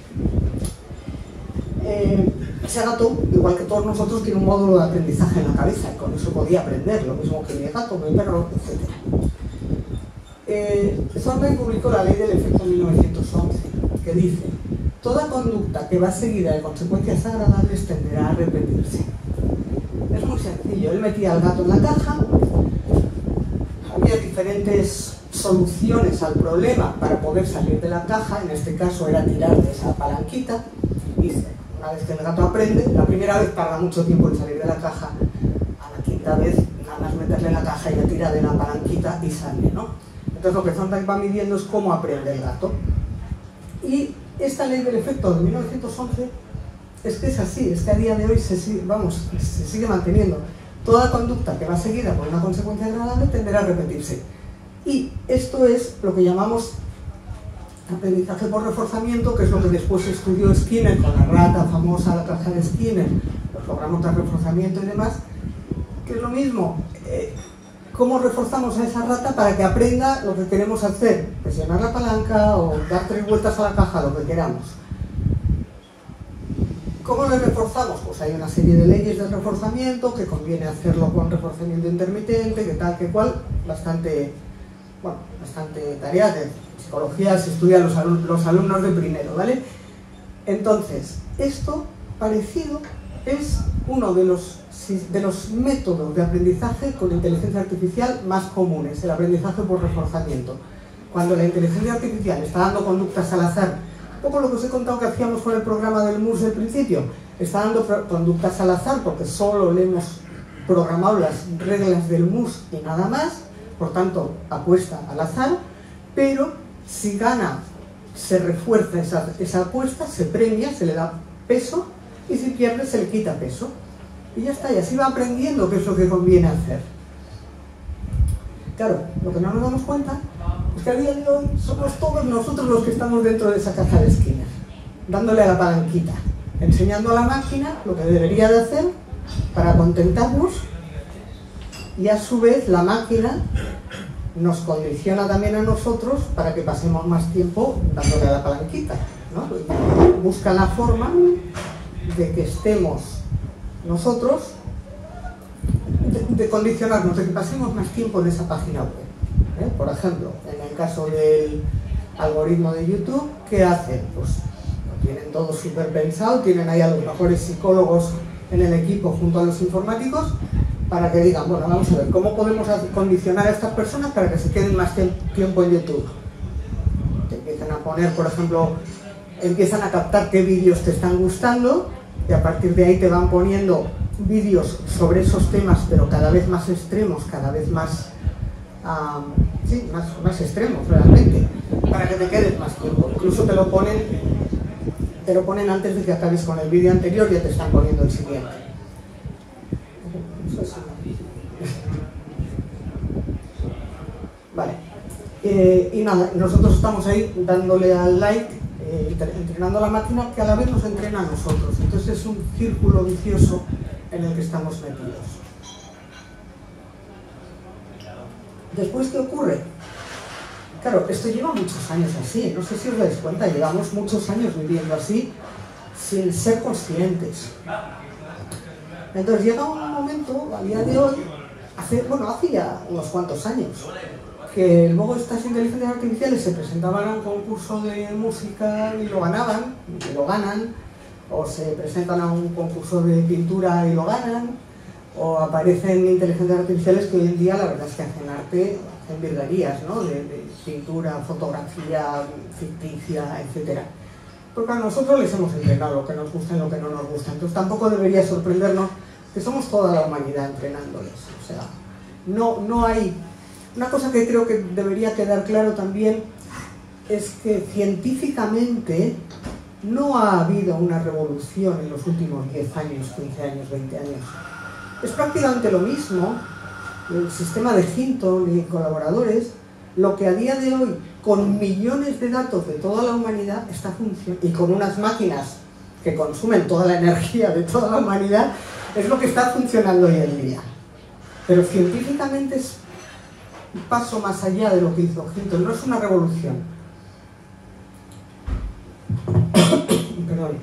eh, ese gato, igual que todos nosotros, tiene un módulo de aprendizaje en la cabeza y con eso podía aprender, lo mismo que mi gato, mi perro, etcétera. Eh, Thorndike publicó la ley del efecto mil novecientos once, que dice: toda conducta que va seguida de consecuencias agradables tenderá a repetirse. Es muy sencillo, él metía al gato en la caja, había diferentes soluciones al problema para poder salir de la caja, en este caso era tirar de esa palanquita, y una vez que el gato aprende, la primera vez tarda mucho tiempo en salir de la caja, a la quinta vez nada más meterle en la caja y la tira de la palanquita y sale, ¿no? Entonces lo que Thorndike va midiendo es cómo aprende el gato. Y esta ley del efecto de mil novecientos once es que es así, es que a día de hoy se sigue, vamos, se sigue manteniendo. Toda conducta que va seguida por una consecuencia agradable tenderá a repetirse. Y esto es lo que llamamos aprendizaje por reforzamiento, que es lo que después estudió Skinner con la rata famosa, la caja de Skinner, los programas de reforzamiento y demás, que es lo mismo. Eh, ¿Cómo reforzamos a esa rata para que aprenda lo que queremos hacer? Presionar la palanca o dar tres vueltas a la caja, lo que queramos. ¿Cómo le reforzamos? Pues hay una serie de leyes de reforzamiento, que conviene hacerlo con reforzamiento intermitente, que tal, que cual, bastante, bueno, bastante tarea de psicología, se estudia los, alum los alumnos de primero, ¿vale? Entonces, esto parecido es uno de los, de los métodos de aprendizaje con inteligencia artificial más comunes, el aprendizaje por reforzamiento. Cuando la inteligencia artificial está dando conductas al azar, un poco lo que os he contado que hacíamos con el programa del M U S al principio, está dando conductas al azar porque solo le hemos programado las reglas del M U S y nada más, por tanto apuesta al azar, pero si gana se refuerza esa, esa apuesta, se premia, se le da peso, y si pierde se le quita peso. Y ya está, y así va aprendiendo qué es lo que conviene hacer. Claro, lo que no nos damos cuenta es que a día de hoy somos todos nosotros los que estamos dentro de esa caja de esquina, dándole a la palanquita, enseñando a la máquina lo que debería de hacer para contentarnos, y a su vez la máquina nos condiciona también a nosotros para que pasemos más tiempo dándole a la palanquita, ¿no? Busca la forma de que estemos nosotros, de, de condicionarnos, de que pasemos más tiempo en esa página web, ¿eh? Por ejemplo, en el caso del algoritmo de YouTube, ¿qué hacen? Pues lo tienen todo súper pensado, tienen ahí a los mejores psicólogos en el equipo junto a los informáticos, para que digan, bueno, vamos a ver, ¿cómo podemos condicionar a estas personas para que se queden más tiempo en YouTube? Te empiezan a poner, por ejemplo, empiezan a captar qué vídeos te están gustando y a partir de ahí te van poniendo vídeos sobre esos temas, pero cada vez más extremos, cada vez más, um, sí, más, más extremos realmente, para que te quedes más tiempo. Incluso te lo ponen, te lo ponen antes de que acabes con el vídeo anterior, ya te están poniendo el siguiente. Vale, eh, y nada, nosotros estamos ahí dándole al like, eh, entrenando a la máquina que a la vez nos entrena a nosotros. Entonces es un círculo vicioso en el que estamos metidos. Después, ¿qué ocurre? Claro, esto lleva muchos años así, no sé si os dais cuenta, llevamos muchos años viviendo así sin ser conscientes. Entonces llega un momento, a día de hoy, hace, bueno, hace ya unos cuantos años, que luego estas inteligencias artificiales se presentaban a un concurso de música y lo ganaban, y lo ganan, o se presentan a un concurso de pintura y lo ganan, o aparecen inteligencias artificiales que hoy en día la verdad es que hacen arte, hacen virguerías, ¿no? De, de pintura, fotografía ficticia, etcétera. Porque a nosotros les hemos entrenado lo que nos gusta y lo que no nos gusta. Entonces tampoco debería sorprendernos que somos toda la humanidad entrenándoles. O sea, no, no hay... Una cosa que creo que debería quedar claro también es que científicamente no ha habido una revolución en los últimos diez años, quince años, veinte años. Es prácticamente lo mismo, el sistema de Hinton y colaboradores, lo que a día de hoy, con millones de datos de toda la humanidad, está funcionando, y con unas máquinas que consumen toda la energía de toda la humanidad, es lo que está funcionando hoy en día. Pero científicamente es un paso más allá de lo que hizo Hinton, no es una revolución. Perdón.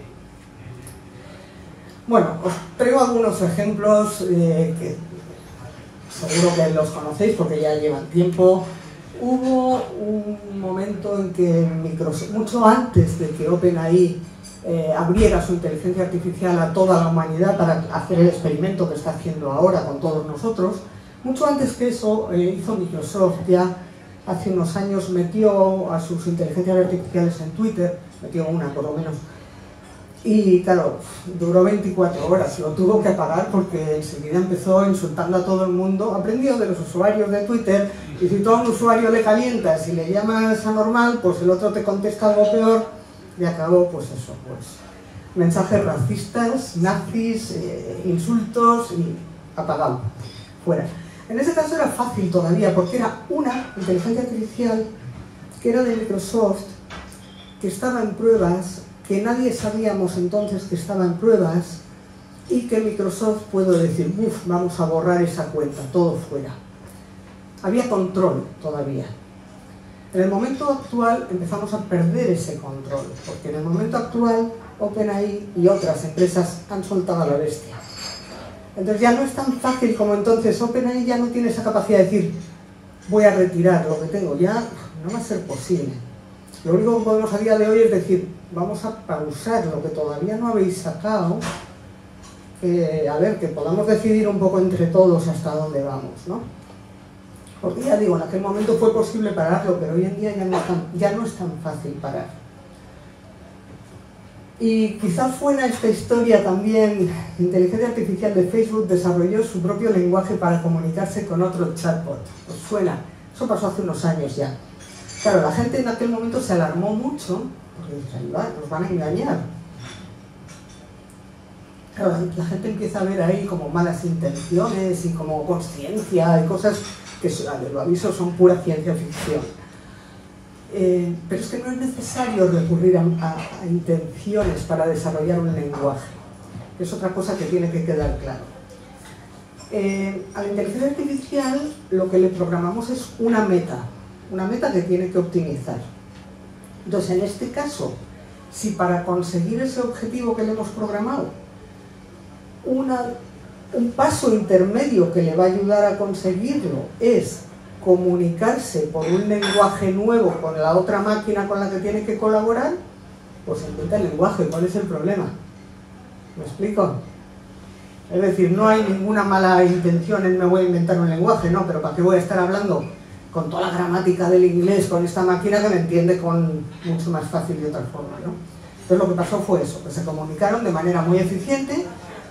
Bueno, os traigo algunos ejemplos eh, que seguro que los conocéis porque ya llevan tiempo. Hubo un momento en que Microsoft, mucho antes de que OpenAI eh, abriera su inteligencia artificial a toda la humanidad para hacer el experimento que está haciendo ahora con todos nosotros, mucho antes que eso eh, hizo Microsoft ya hace unos años, metió a sus inteligencias artificiales en Twitter, metió una por lo menos, y claro, duró veinticuatro horas, lo tuvo que apagar porque enseguida empezó insultando a todo el mundo, aprendió de los usuarios de Twitter, y si tú a un usuario le calientas y le llamas anormal, pues el otro te contesta algo peor, y acabó pues eso, pues mensajes racistas, nazis, eh, insultos, y apagado, fuera. En ese caso era fácil todavía, porque era una inteligencia artificial que era de Microsoft, que estaba en pruebas, que nadie sabíamos entonces que estaba en pruebas, y que Microsoft pudo decir, uff, vamos a borrar esa cuenta, todo fuera. Había control todavía. En el momento actual empezamos a perder ese control, porque en el momento actual OpenAI y otras empresas han soltado a la bestia. Entonces ya no es tan fácil como entonces. OpenAI ya no tiene esa capacidad de decir, voy a retirar lo que tengo, ya no va a ser posible. Lo único que podemos a día de hoy es decir, vamos a pausar lo que todavía no habéis sacado, que, a ver, que podamos decidir un poco entre todos hasta dónde vamos, ¿no? Porque ya digo, en aquel momento fue posible pararlo, pero hoy en día ya no es tan, ya no es tan fácil parar. Y quizás fuera esta historia también, la inteligencia artificial de Facebook desarrolló su propio lenguaje para comunicarse con otro chatbot. ¿Os suena? Eso pasó hace unos años ya. Claro, la gente en aquel momento se alarmó mucho, porque dice, nos van a engañar. Claro, la gente empieza a ver ahí como malas intenciones y como conciencia y cosas que, lo aviso, son pura ciencia ficción. Eh, pero es que no es necesario recurrir a, a, a intenciones para desarrollar un lenguaje. Es otra cosa que tiene que quedar claro. Eh, a la inteligencia artificial lo que le programamos es una meta, una meta que tiene que optimizar. Entonces, en este caso, si para conseguir ese objetivo que le hemos programado, una, un paso intermedio que le va a ayudar a conseguirlo es comunicarse por un lenguaje nuevo con la otra máquina con la que tiene que colaborar, pues inventa el lenguaje. ¿Cuál es el problema? ¿Me explico? Es decir, no hay ninguna mala intención en me voy a inventar un lenguaje, no, pero ¿para qué voy a estar hablando con toda la gramática del inglés con esta máquina que me entiende con mucho más fácil de otra forma, ¿no? Entonces lo que pasó fue eso, que se comunicaron de manera muy eficiente.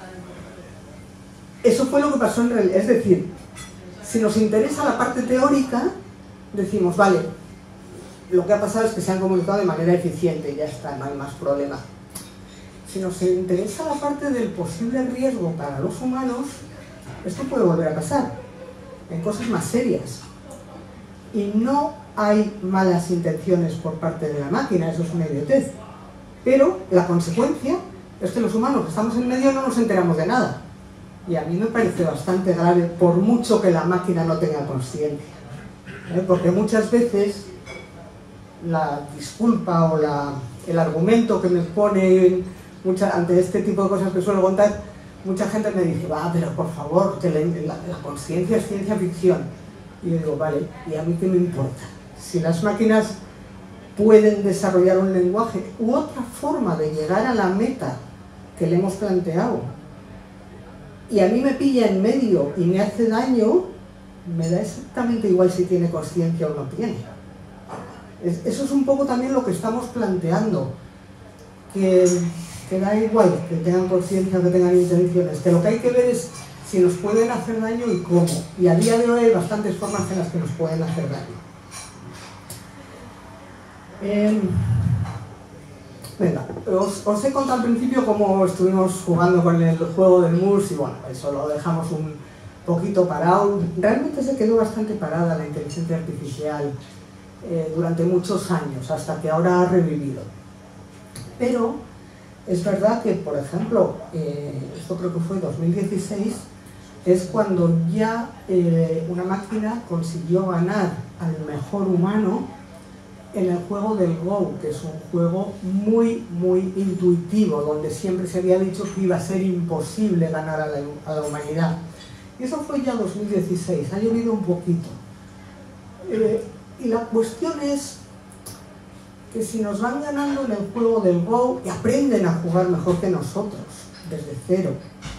Eso fue lo que pasó en realidad. Es decir, si nos interesa la parte teórica, decimos, vale, lo que ha pasado es que se han comunicado de manera eficiente y ya está, no hay más problema. Si nos interesa la parte del posible riesgo para los humanos, esto puede volver a pasar en cosas más serias. Y no hay malas intenciones por parte de la máquina, eso es una idiotez. Pero la consecuencia es que los humanos que estamos en medio no nos enteramos de nada. Y a mí me parece bastante grave, por mucho que la máquina no tenga conciencia. ¿Eh? Porque muchas veces la disculpa o la, el argumento que me pone mucha, ante este tipo de cosas que suelo contar, mucha gente me dice, va, pero por favor, que la, la, la conciencia es ciencia ficción. Y yo digo, vale, ¿y a mí qué me importa? Si las máquinas pueden desarrollar un lenguaje u otra forma de llegar a la meta que le hemos planteado, y a mí me pilla en medio y me hace daño, me da exactamente igual si tiene conciencia o no tiene. Es, eso es un poco también lo que estamos planteando, que, que da igual que tengan conciencia o que tengan intenciones, que lo que hay que ver es si nos pueden hacer daño y cómo. Y a día de hoy hay bastantes formas en las que nos pueden hacer daño. Eh, venga, os, os he contado al principio cómo estuvimos jugando con el juego del Moose y bueno, eso lo dejamos un poquito parado. Realmente se quedó bastante parada la inteligencia artificial eh, durante muchos años, hasta que ahora ha revivido. Pero es verdad que, por ejemplo, eh, esto creo que fue dos mil dieciséis, es cuando ya eh, una máquina consiguió ganar al mejor humano en el juego del Go, que es un juego muy, muy intuitivo, donde siempre se había dicho que iba a ser imposible ganar a la, a la humanidad. Y eso fue ya dos mil dieciséis, ha llovido un poquito. Eh, y la cuestión es que si nos van ganando en el juego del Go y aprenden a jugar mejor que nosotros, desde cero,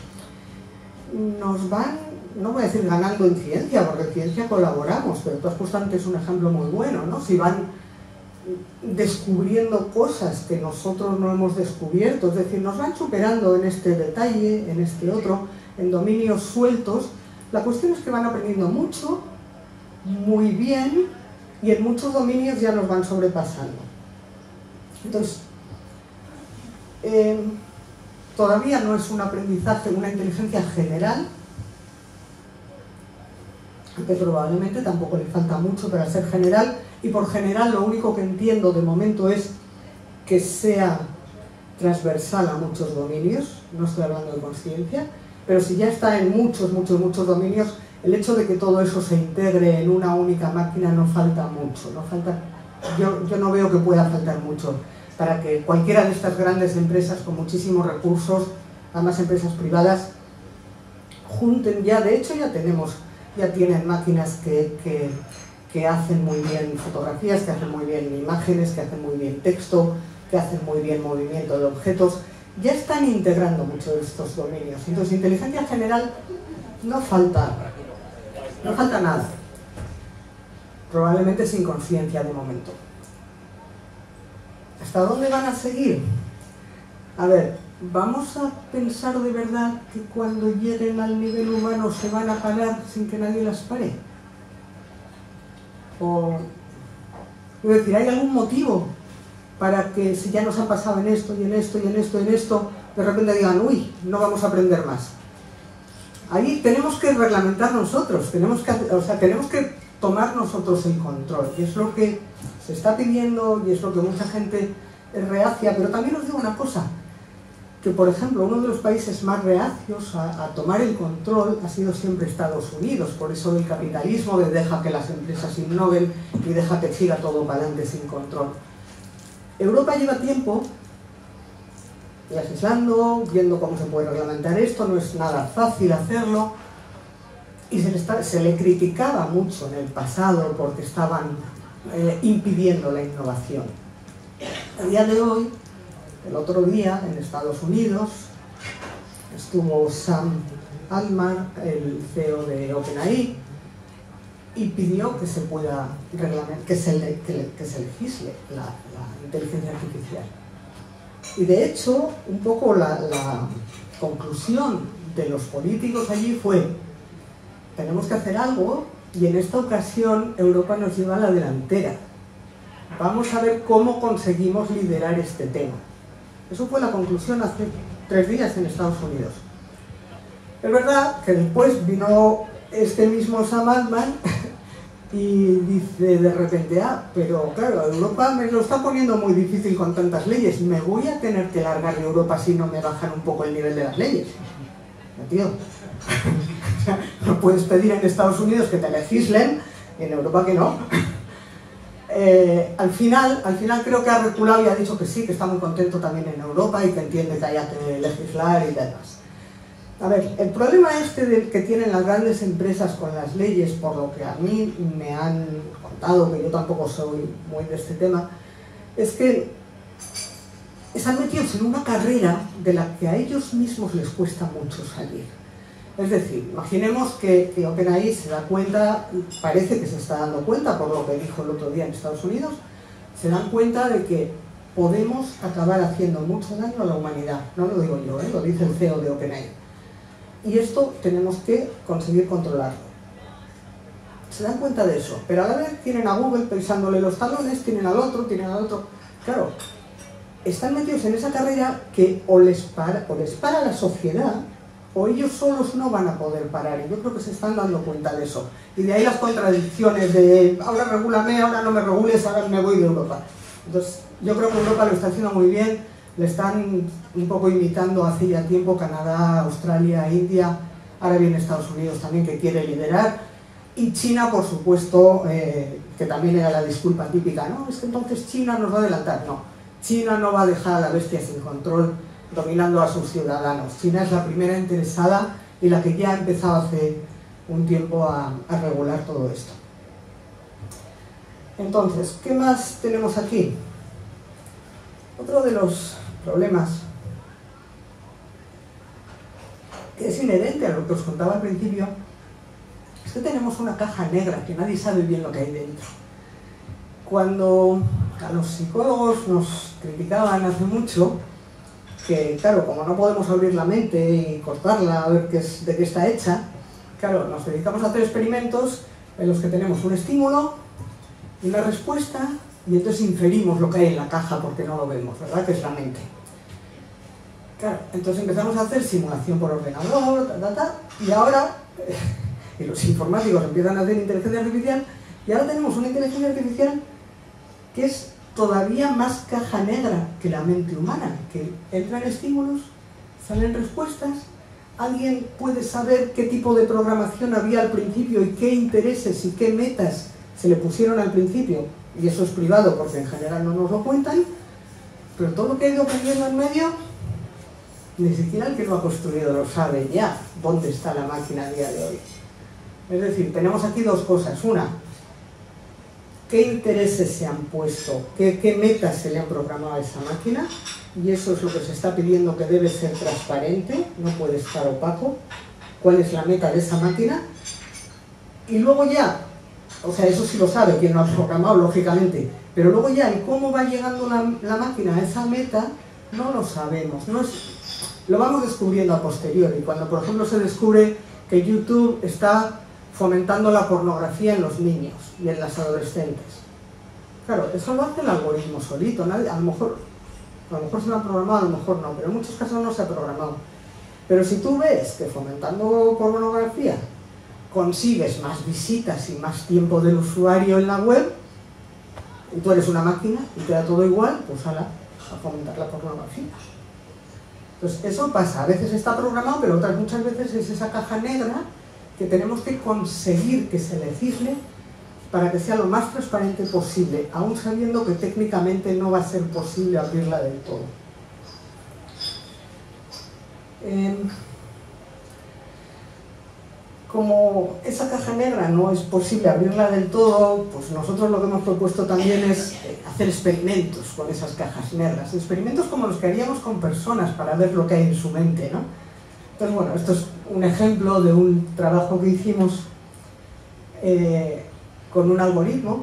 nos van, no voy a decir ganando en ciencia, porque en ciencia colaboramos, pero tú has puesto antes un ejemplo muy bueno, ¿no? Si van descubriendo cosas que nosotros no hemos descubierto, es decir, nos van superando en este detalle, en este otro, en dominios sueltos, la cuestión es que van aprendiendo mucho, muy bien, y en muchos dominios ya nos van sobrepasando. Entonces, eh, todavía no es un aprendizaje, una inteligencia general, que probablemente tampoco le falta mucho para ser general, y por general lo único que entiendo de momento es que sea transversal a muchos dominios, no estoy hablando de conciencia, pero si ya está en muchos, muchos, muchos dominios, el hecho de que todo eso se integre en una única máquina no falta mucho, no falta, yo, yo no veo que pueda faltar mucho para que cualquiera de estas grandes empresas con muchísimos recursos, además empresas privadas, junten ya, de hecho ya tenemos, ya tienen máquinas que, que, que hacen muy bien fotografías, que hacen muy bien imágenes, que hacen muy bien texto, que hacen muy bien movimiento de objetos, ya están integrando muchos de estos dominios. Entonces, inteligencia general no falta, no falta nada, probablemente sin conciencia de momento. ¿Hasta dónde van a seguir? A ver, ¿vamos a pensar de verdad que cuando lleguen al nivel humano se van a parar sin que nadie las pare? O, es decir, ¿hay algún motivo para que si ya nos han pasado en esto y en esto y en esto y en esto, de repente digan, uy, no vamos a aprender más? Ahí tenemos que reglamentar nosotros, tenemos que, o sea, tenemos que tomar nosotros el control, y es lo que se está pidiendo y es lo que mucha gente es reacia. Pero también os digo una cosa, que, por ejemplo, uno de los países más reacios a, a tomar el control ha sido siempre Estados Unidos, por eso del capitalismo, de deja que las empresas innoven y deja que siga todo para adelante sin control. Europa lleva tiempo legislando, viendo cómo se puede reglamentar esto, no es nada fácil hacerlo, y se le, está, se le criticaba mucho en el pasado porque estaban eh, impidiendo la innovación. A día de hoy, el otro día en Estados Unidos estuvo Sam Altman, el C E O de OpenAI, y pidió que se pueda reglamentar, que se, le, que, que se legisle la, la inteligencia artificial. Y de hecho, un poco la, la conclusión de los políticos allí fue: tenemos que hacer algo, y en esta ocasión Europa nos lleva a la delantera. Vamos a ver cómo conseguimos liderar este tema. Eso fue la conclusión hace tres días en Estados Unidos. Es verdad que después vino este mismo Sam Altman y dice de repente, ah, pero claro, Europa me lo está poniendo muy difícil con tantas leyes, me voy a tener que largar de Europa si no me bajan un poco el nivel de las leyes. No, tío. No puedes pedir en Estados Unidos que te legislen y en Europa que no. Eh, al final, al final creo que ha reculado y ha dicho que sí, que está muy contento también en Europa y que entiende que haya que legislar y demás. A ver, el problema este del que tienen las grandes empresas con las leyes, por lo que a mí me han contado, que yo tampoco soy muy de este tema, es que están metidos en una carrera de la que a ellos mismos les cuesta mucho salir. Es decir, imaginemos que, que OpenAI se da cuenta, parece que se está dando cuenta, por lo que dijo el otro día en Estados Unidos, se dan cuenta de que podemos acabar haciendo mucho daño a la humanidad. No lo digo yo, ¿eh? Lo dice el C E O de OpenAI. Y esto tenemos que conseguir controlarlo. Se dan cuenta de eso, pero a la vez tienen a Google pisándole los talones, tienen al otro, tienen al otro. Claro, están metidos en esa carrera que o les para, o les para la sociedad, o ellos solos no van a poder parar, y yo creo que se están dando cuenta de eso. Y de ahí las contradicciones de ahora regúlame, ahora no me regules, ahora me voy de Europa. Entonces, yo creo que Europa lo está haciendo muy bien, le están un poco imitando hace ya tiempo Canadá, Australia, India, ahora viene Estados Unidos también que quiere liderar, y China, por supuesto, eh, que también era la disculpa típica, no, es que entonces China nos va a adelantar. No, China no va a dejar a la bestia sin control dominando a sus ciudadanos. China es la primera interesada y la que ya ha empezado hace un tiempo a, a regular todo esto. Entonces, ¿qué más tenemos aquí? Otro de los problemas que es inherente a lo que os contaba al principio es que tenemos una caja negra que nadie sabe bien lo que hay dentro. Cuando a los psicólogos nos criticaban hace mucho que, claro, como no podemos abrir la mente y cortarla a ver qué es, de qué está hecha, claro, nos dedicamos a hacer experimentos en los que tenemos un estímulo y una respuesta, y entonces inferimos lo que hay en la caja porque no lo vemos, ¿verdad? Que es la mente. Claro, entonces empezamos a hacer simulación por ordenador, ta, ta, ta, y ahora, y los informáticos empiezan a hacer inteligencia artificial, y ahora tenemos una inteligencia artificial que es todavía más caja negra que la mente humana, que entran estímulos, salen respuestas, alguien puede saber qué tipo de programación había al principio y qué intereses y qué metas se le pusieron al principio, y eso es privado porque en general no nos lo cuentan, pero todo lo que ha ido aprendiendo en medio, ni siquiera el que lo ha construido lo sabe ya dónde está la máquina a día de hoy. Es decir, tenemos aquí dos cosas. Una, qué intereses se han puesto, qué, qué metas se le han programado a esa máquina, y eso es lo que se está pidiendo, que debe ser transparente, no puede estar opaco, cuál es la meta de esa máquina, y luego ya, o sea, eso sí lo sabe quien lo ha programado, lógicamente, pero luego ya el cómo va llegando la, la máquina a esa meta, no lo sabemos, no es, lo vamos descubriendo a posteriori, cuando por ejemplo se descubre que YouTube está fomentando la pornografía en los niños y en las adolescentes. Claro, eso lo hace el algoritmo solito, nadie, a lo mejor, a lo mejor se lo han programado, a lo mejor no, pero en muchos casos no se ha programado. Pero si tú ves que fomentando pornografía consigues más visitas y más tiempo del usuario en la web, y tú eres una máquina y te da todo igual, pues ala, a fomentar la pornografía. Entonces, eso pasa, a veces está programado, pero otras muchas veces es esa caja negra que tenemos que conseguir que se legisle para que sea lo más transparente posible, aún sabiendo que técnicamente no va a ser posible abrirla del todo. Eh, como esa caja negra no es posible abrirla del todo, pues nosotros lo que hemos propuesto también es hacer experimentos con esas cajas negras, experimentos como los que haríamos con personas para ver lo que hay en su mente, ¿no? Entonces, bueno, esto es un ejemplo de un trabajo que hicimos eh, con un algoritmo,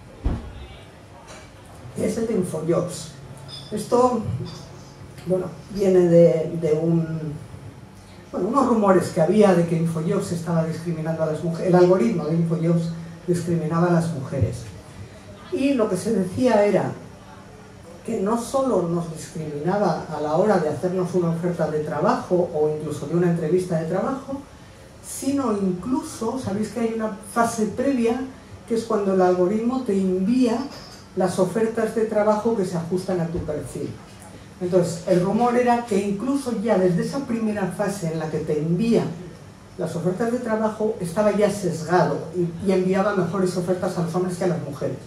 que es el de InfoJobs. Esto, bueno, viene de, de un... Bueno, unos rumores que había de que InfoJobs estaba discriminando a las mujeres, el algoritmo de InfoJobs discriminaba a las mujeres. Y lo que se decía era que no solo nos discriminaba a la hora de hacernos una oferta de trabajo o incluso de una entrevista de trabajo, sino incluso, sabéis que hay una fase previa, que es cuando el algoritmo te envía las ofertas de trabajo que se ajustan a tu perfil. Entonces, el rumor era que incluso ya desde esa primera fase en la que te envía las ofertas de trabajo, estaba ya sesgado y, y enviaba mejores ofertas a los hombres que a las mujeres.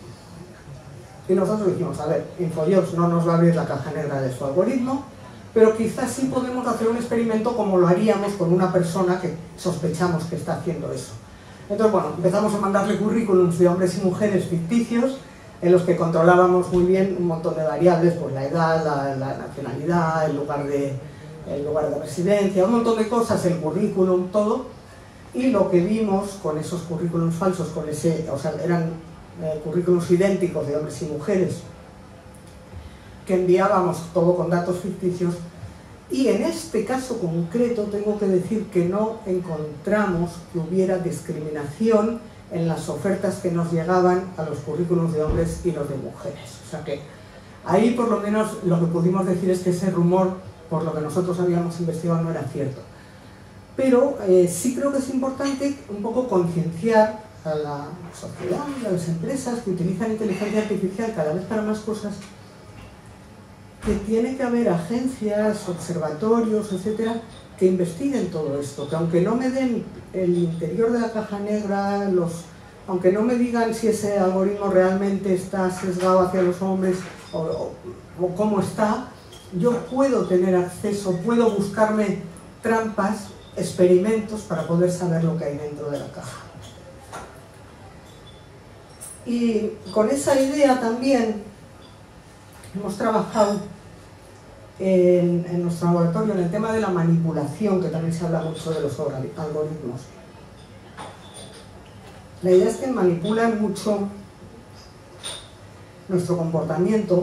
Y nosotros dijimos, a ver, InfoJobs no nos va a abrir la caja negra de su algoritmo, pero quizás sí podemos hacer un experimento como lo haríamos con una persona que sospechamos que está haciendo eso. Entonces, bueno, empezamos a mandarle currículums de hombres y mujeres ficticios, en los que controlábamos muy bien un montón de variables, pues la edad, la, la nacionalidad, el lugar, de, el lugar de residencia, un montón de cosas, el currículum, todo. Y lo que vimos con esos currículums falsos, con ese, o sea, eran eh, currículums idénticos de hombres y mujeres, que enviábamos todo con datos ficticios, y en este caso concreto tengo que decir que no encontramos que hubiera discriminación en las ofertas que nos llegaban a los currículums de hombres y los de mujeres. O sea que ahí por lo menos lo que pudimos decir es que ese rumor, por lo que nosotros habíamos investigado, no era cierto. Pero eh, sí creo que es importante un poco concienciar a la sociedad y a las empresas que utilizan inteligencia artificial cada vez para más cosas, que tiene que haber agencias, observatorios, etcétera, que investiguen todo esto, que aunque no me den el interior de la caja negra, los, aunque no me digan si ese algoritmo realmente está sesgado hacia los hombres o, o, o cómo está, yo puedo tener acceso, puedo buscarme trampas, experimentos para poder saber lo que hay dentro de la caja. Y con esa idea también hemos trabajado En, en nuestro laboratorio en el tema de la manipulación, que también se habla mucho de los algoritmos. La idea es que manipulan mucho nuestro comportamiento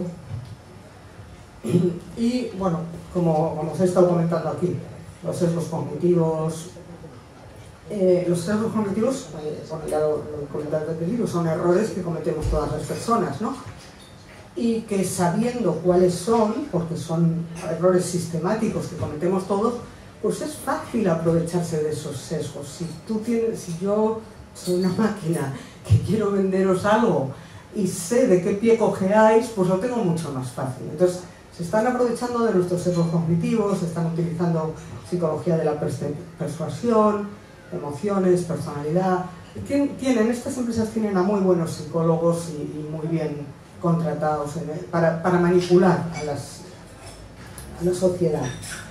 y, bueno, como, como os he estado comentando aquí, los sesgos cognitivos, eh, los sesgos cognitivos, eh, bueno, ya lo, lo he comentado antes del libro, son errores que cometemos todas las personas, ¿no? Y que sabiendo cuáles son, porque son errores sistemáticos que cometemos todos, pues es fácil aprovecharse de esos sesgos. Si, tú tienes, si yo soy una máquina que quiero venderos algo y sé de qué pie cojeáis, pues lo tengo mucho más fácil. Entonces, se están aprovechando de nuestros sesgos cognitivos, se están utilizando psicología de la persuasión, emociones, personalidad. Tienen, estas empresas tienen a muy buenos psicólogos y, y muy bien contratados en el, para, para manipular a, las, a la sociedad.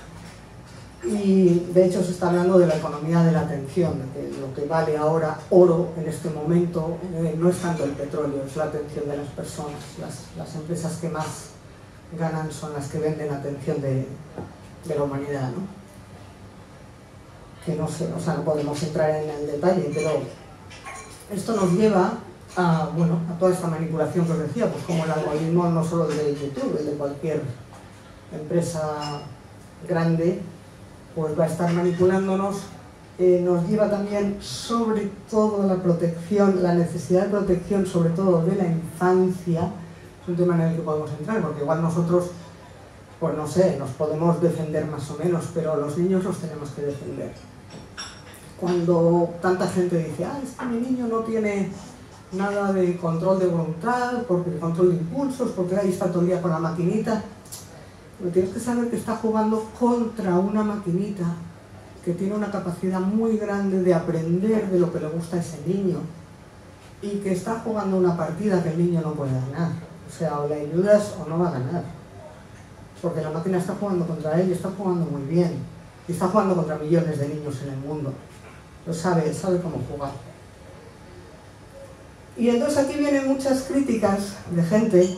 Y de hecho se está hablando de la economía de la atención, de que lo que vale ahora oro en este momento eh, no es tanto el petróleo, es la atención de las personas. Las, las empresas que más ganan son las que venden atención de, de la humanidad, ¿no? Que no sé, o sea, no podemos entrar en el detalle, pero esto nos lleva a, bueno, a toda esta manipulación que os decía, pues como el algoritmo no solo de YouTube, el de cualquier empresa grande, pues va a estar manipulándonos, eh, nos lleva también sobre todo la protección, la necesidad de protección sobre todo de la infancia, es un tema en el que podemos entrar, porque igual nosotros, pues no sé, nos podemos defender más o menos, pero los niños los tenemos que defender. Cuando tanta gente dice, ah, es que mi niño no tiene nada de control de voluntad, porque el control de impulsos, porque ahí está todo el día con la maquinita, Pero tienes que saber que está jugando contra una maquinita que tiene una capacidad muy grande de aprender de lo que le gusta a ese niño y que está jugando una partida que el niño no puede ganar. O sea, o le ayudas o no va a ganar. Porque la máquina está jugando contra él y está jugando muy bien. Y está jugando contra millones de niños en el mundo. Lo sabe, sabe cómo jugar. Y entonces aquí vienen muchas críticas de gente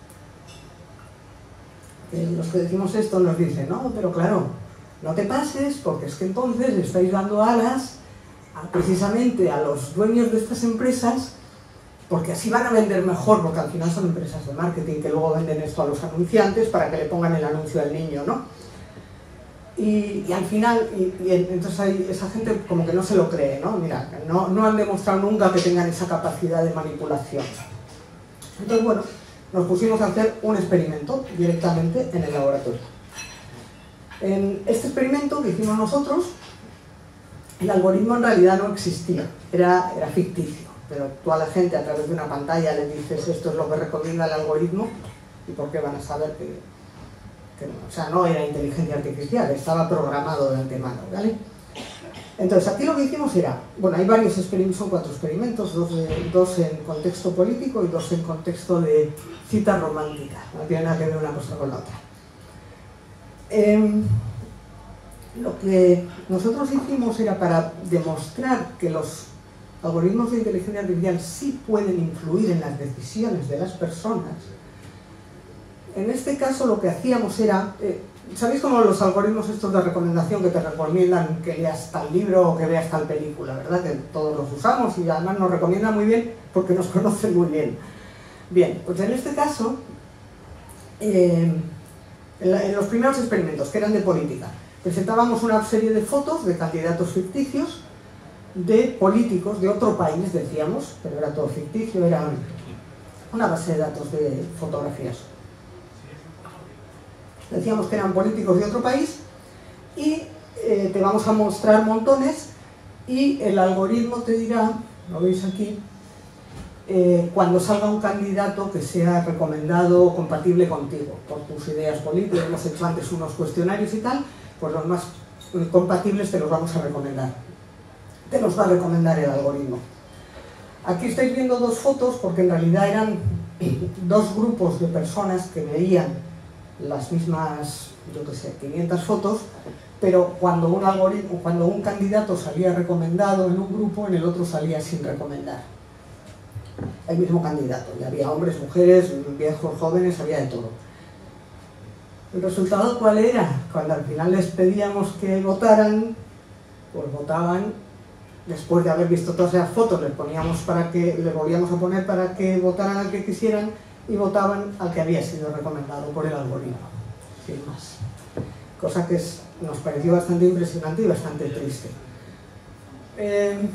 que los que decimos esto nos dicen, no, pero claro, no te pases porque es que entonces le estáis dando alas a, precisamente a los dueños de estas empresas, porque así van a vender mejor, porque al final son empresas de marketing que luego venden esto a los anunciantes para que le pongan el anuncio al niño, ¿no? Y, y al final, y, y entonces hay esa gente como que no se lo cree, ¿no? Mira, no, no han demostrado nunca que tengan esa capacidad de manipulación. Entonces, bueno, nos pusimos a hacer un experimento directamente en el laboratorio. En este experimento que hicimos nosotros, el algoritmo en realidad no existía, era, era ficticio, pero tú a la gente a través de una pantalla le dices esto es lo que recomienda el algoritmo y por qué van a saber que, que no. O sea, no era inteligencia artificial, estaba programado de antemano, ¿vale? Entonces, aquí lo que hicimos era, bueno, hay varios experimentos, son cuatro experimentos, dos, de, dos en contexto político y dos en contexto de cita romántica, no tiene nada que ver una cosa con la otra. Eh, lo que nosotros hicimos era para demostrar que los algoritmos de inteligencia artificial sí pueden influir en las decisiones de las personas. En este caso lo que hacíamos era, eh, ¿sabéis cómo los algoritmos estos de recomendación que te recomiendan que leas tal libro o que veas tal película, verdad? Que todos los usamos y además nos recomiendan muy bien porque nos conocen muy bien. Bien, pues en este caso, eh, en, la, en los primeros experimentos, que eran de política, presentábamos una serie de fotos de candidatos ficticios de políticos de otro país, decíamos, pero era todo ficticio, era una base de datos de fotografías. Decíamos que eran políticos de otro país y eh, te vamos a mostrar montones y el algoritmo te dirá, lo veis aquí, eh, cuando salga un candidato que sea recomendado o compatible contigo, por tus ideas políticas. Hemos hecho antes unos cuestionarios y tal, pues los más compatibles te los vamos a recomendar. Te los va a recomendar el algoritmo. Aquí estáis viendo dos fotos porque en realidad eran dos grupos de personas que veían las mismas, yo qué sé, quinientas fotos, pero cuando un algoritmo, cuando un candidato salía recomendado en un grupo, en el otro salía sin recomendar. El mismo candidato, y había hombres, mujeres, viejos, jóvenes, había de todo. ¿El resultado cuál era? Cuando al final les pedíamos que votaran, pues votaban, después de haber visto todas esas fotos, les poníamos para que, les volvíamos a poner para que votaran al que quisieran, y votaban al que había sido recomendado por el algoritmo, sin más. Cosa que es, nos pareció bastante impresionante y bastante triste. Eh,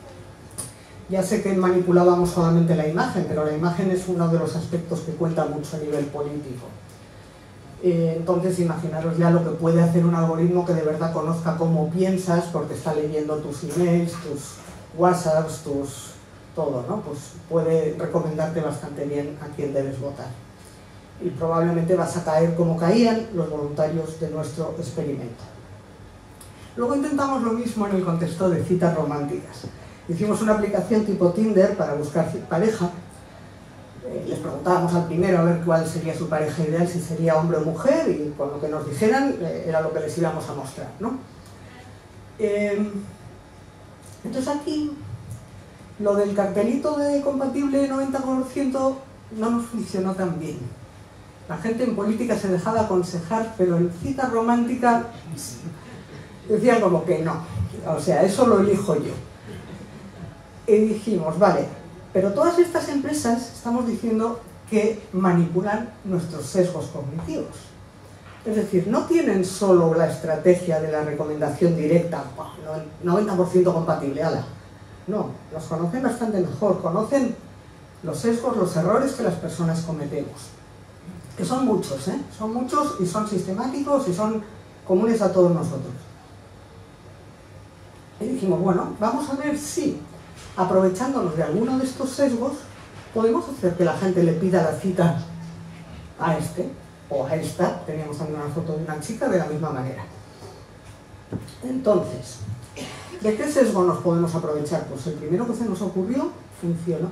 ya sé que manipulábamos solamente la imagen, pero la imagen es uno de los aspectos que cuenta mucho a nivel político. Eh, entonces, imaginaros ya lo que puede hacer un algoritmo que de verdad conozca cómo piensas, porque está leyendo tus emails, tus WhatsApps, tus... todo, ¿no? Pues puede recomendarte bastante bien a quién debes votar. Y probablemente vas a caer como caían los voluntarios de nuestro experimento. Luego intentamos lo mismo en el contexto de citas románticas. Hicimos una aplicación tipo Tinder para buscar pareja. Eh, les preguntábamos al primero a ver cuál sería su pareja ideal, si sería hombre o mujer, y con lo que nos dijeran eh, era lo que les íbamos a mostrar, ¿no? Eh, entonces aquí lo del cartelito de compatible noventa por ciento no nos funcionó tan bien. La gente en política se dejaba aconsejar, pero en cita romántica decían como que no. O sea, eso lo elijo yo. Y dijimos, vale, pero todas estas empresas estamos diciendo que manipulan nuestros sesgos cognitivos. Es decir, no tienen solo la estrategia de la recomendación directa, noventa por ciento compatible, ala. No, los conocen bastante mejor, conocen los sesgos, los errores que las personas cometemos. Que son muchos, ¿eh? Son muchos y son sistemáticos y son comunes a todos nosotros. Y dijimos, bueno, vamos a ver si, aprovechándonos de alguno de estos sesgos, podemos hacer que la gente le pida la cita a este. o a esta, teníamos también una foto de una chica de la misma manera. Entonces, ¿de qué sesgo nos podemos aprovechar? Pues el primero que se nos ocurrió funcionó.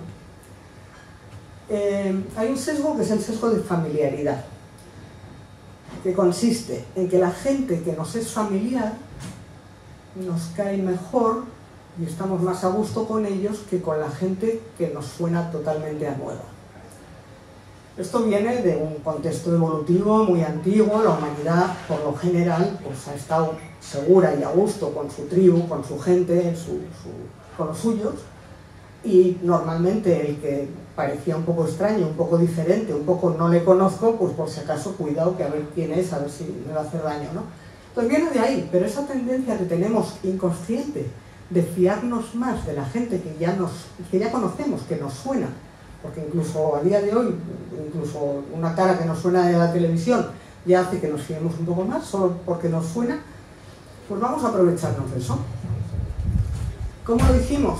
Eh, hay un sesgo que es el sesgo de familiaridad, que consiste en que la gente que nos es familiar nos cae mejor y estamos más a gusto con ellos que con la gente que nos suena totalmente a nueva. Esto viene de un contexto evolutivo muy antiguo. La humanidad, por lo general, pues ha estado segura y a gusto con su tribu, con su gente, su, su, con los suyos, y normalmente el que parecía un poco extraño, un poco diferente, un poco no le conozco, pues por si acaso cuidado que a ver quién es, a ver si me va a hacer daño, ¿no? Entonces viene de ahí, pero esa tendencia que tenemos inconsciente de fiarnos más de la gente que ya, nos, que ya conocemos, que nos suena, porque incluso a día de hoy, incluso una cara que nos suena de la televisión ya hace que nos fiemos un poco más, solo porque nos suena, pues vamos a aprovecharnos de eso. ¿Cómo lo hicimos?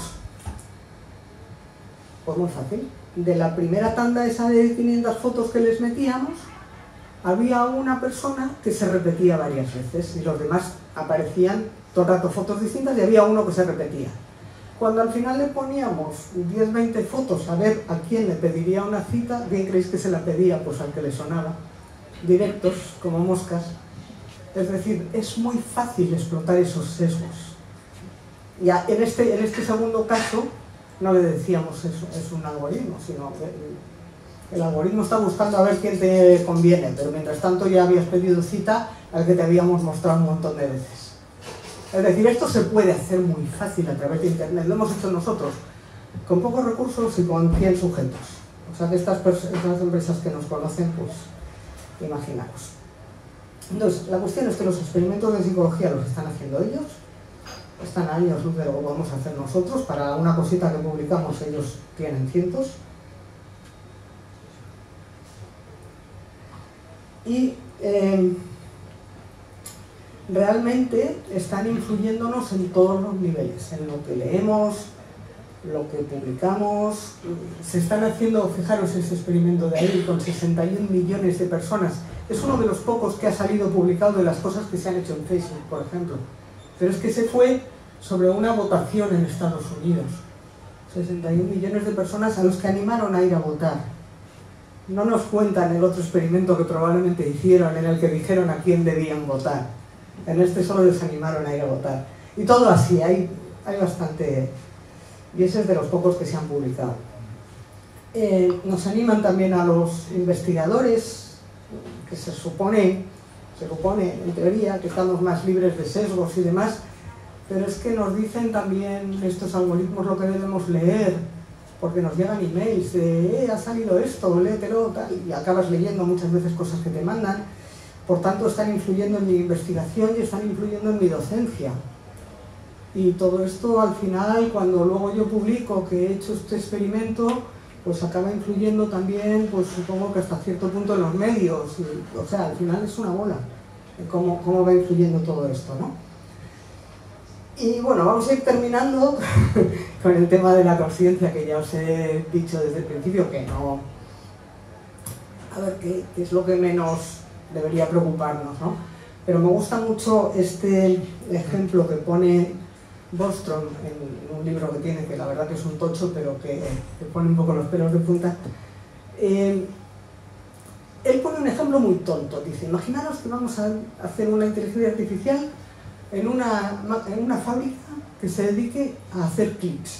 Pues muy fácil. De la primera tanda esa de quinientas fotos que les metíamos, había una persona que se repetía varias veces y los demás aparecían todo el rato fotos distintas y había uno que se repetía. Cuando al final le poníamos diez veinte fotos a ver a quién le pediría una cita, ¿quién creéis que se la pedía? Pues al que le sonaba. Directos, como moscas. Es decir, es muy fácil explotar esos sesgos. Ya en este, en este segundo caso, no le decíamos eso, es un algoritmo, sino que el, el algoritmo está buscando a ver quién te conviene, pero mientras tanto ya habías pedido cita al que te habíamos mostrado un montón de veces. Es decir, esto se puede hacer muy fácil a través de internet, lo hemos hecho nosotros, con pocos recursos y con cien sujetos. O sea que estas, estas empresas que nos conocen, pues imaginaros. Entonces, la cuestión es que los experimentos de psicología los están haciendo ellos, están a años luz de lo que podemos hacer nosotros. Para una cosita que publicamos ellos tienen cientos. Y eh, realmente están influyéndonos en todos los niveles, en lo que leemos, lo que publicamos. Se están haciendo, fijaros ese experimento de ahí, con sesenta y un millones de personas. Es uno de los pocos que ha salido publicado de las cosas que se han hecho en Facebook, por ejemplo. Pero es que se fue sobre una votación en Estados Unidos. sesenta y un millones de personas a los que animaron a ir a votar. No nos cuentan el otro experimento que probablemente hicieron, en el que dijeron a quién debían votar. En este solo les animaron a ir a votar. Y todo así, hay, hay bastante... Y ese es de los pocos que se han publicado. Eh, nos animan también a los investigadores, que se supone, se supone, en teoría, que estamos más libres de sesgos y demás, pero es que nos dicen también estos algoritmos lo que debemos leer, porque nos llegan emails de, eh, ha salido esto, léetelo, tal, y acabas leyendo muchas veces cosas que te mandan. Por tanto, están influyendo en mi investigación y están influyendo en mi docencia. Y todo esto, al final, cuando luego yo publico que he hecho este experimento, pues acaba influyendo también, pues supongo que hasta cierto punto en los medios. Y, o sea, al final es una bola, cómo, cómo va influyendo todo esto, ¿no? Y bueno, vamos a ir terminando con el tema de la conciencia, que ya os he dicho desde el principio que no... A ver, ¿qué, qué es lo que menos debería preocuparnos, ¿no? Pero me gusta mucho este ejemplo que pone Bostrom en un libro que tiene, que la verdad que es un tocho, pero que, que pone un poco los pelos de punta. Eh, él pone un ejemplo muy tonto. Dice, imaginaros que vamos a hacer una inteligencia artificial en una, en una fábrica que se dedique a hacer clics.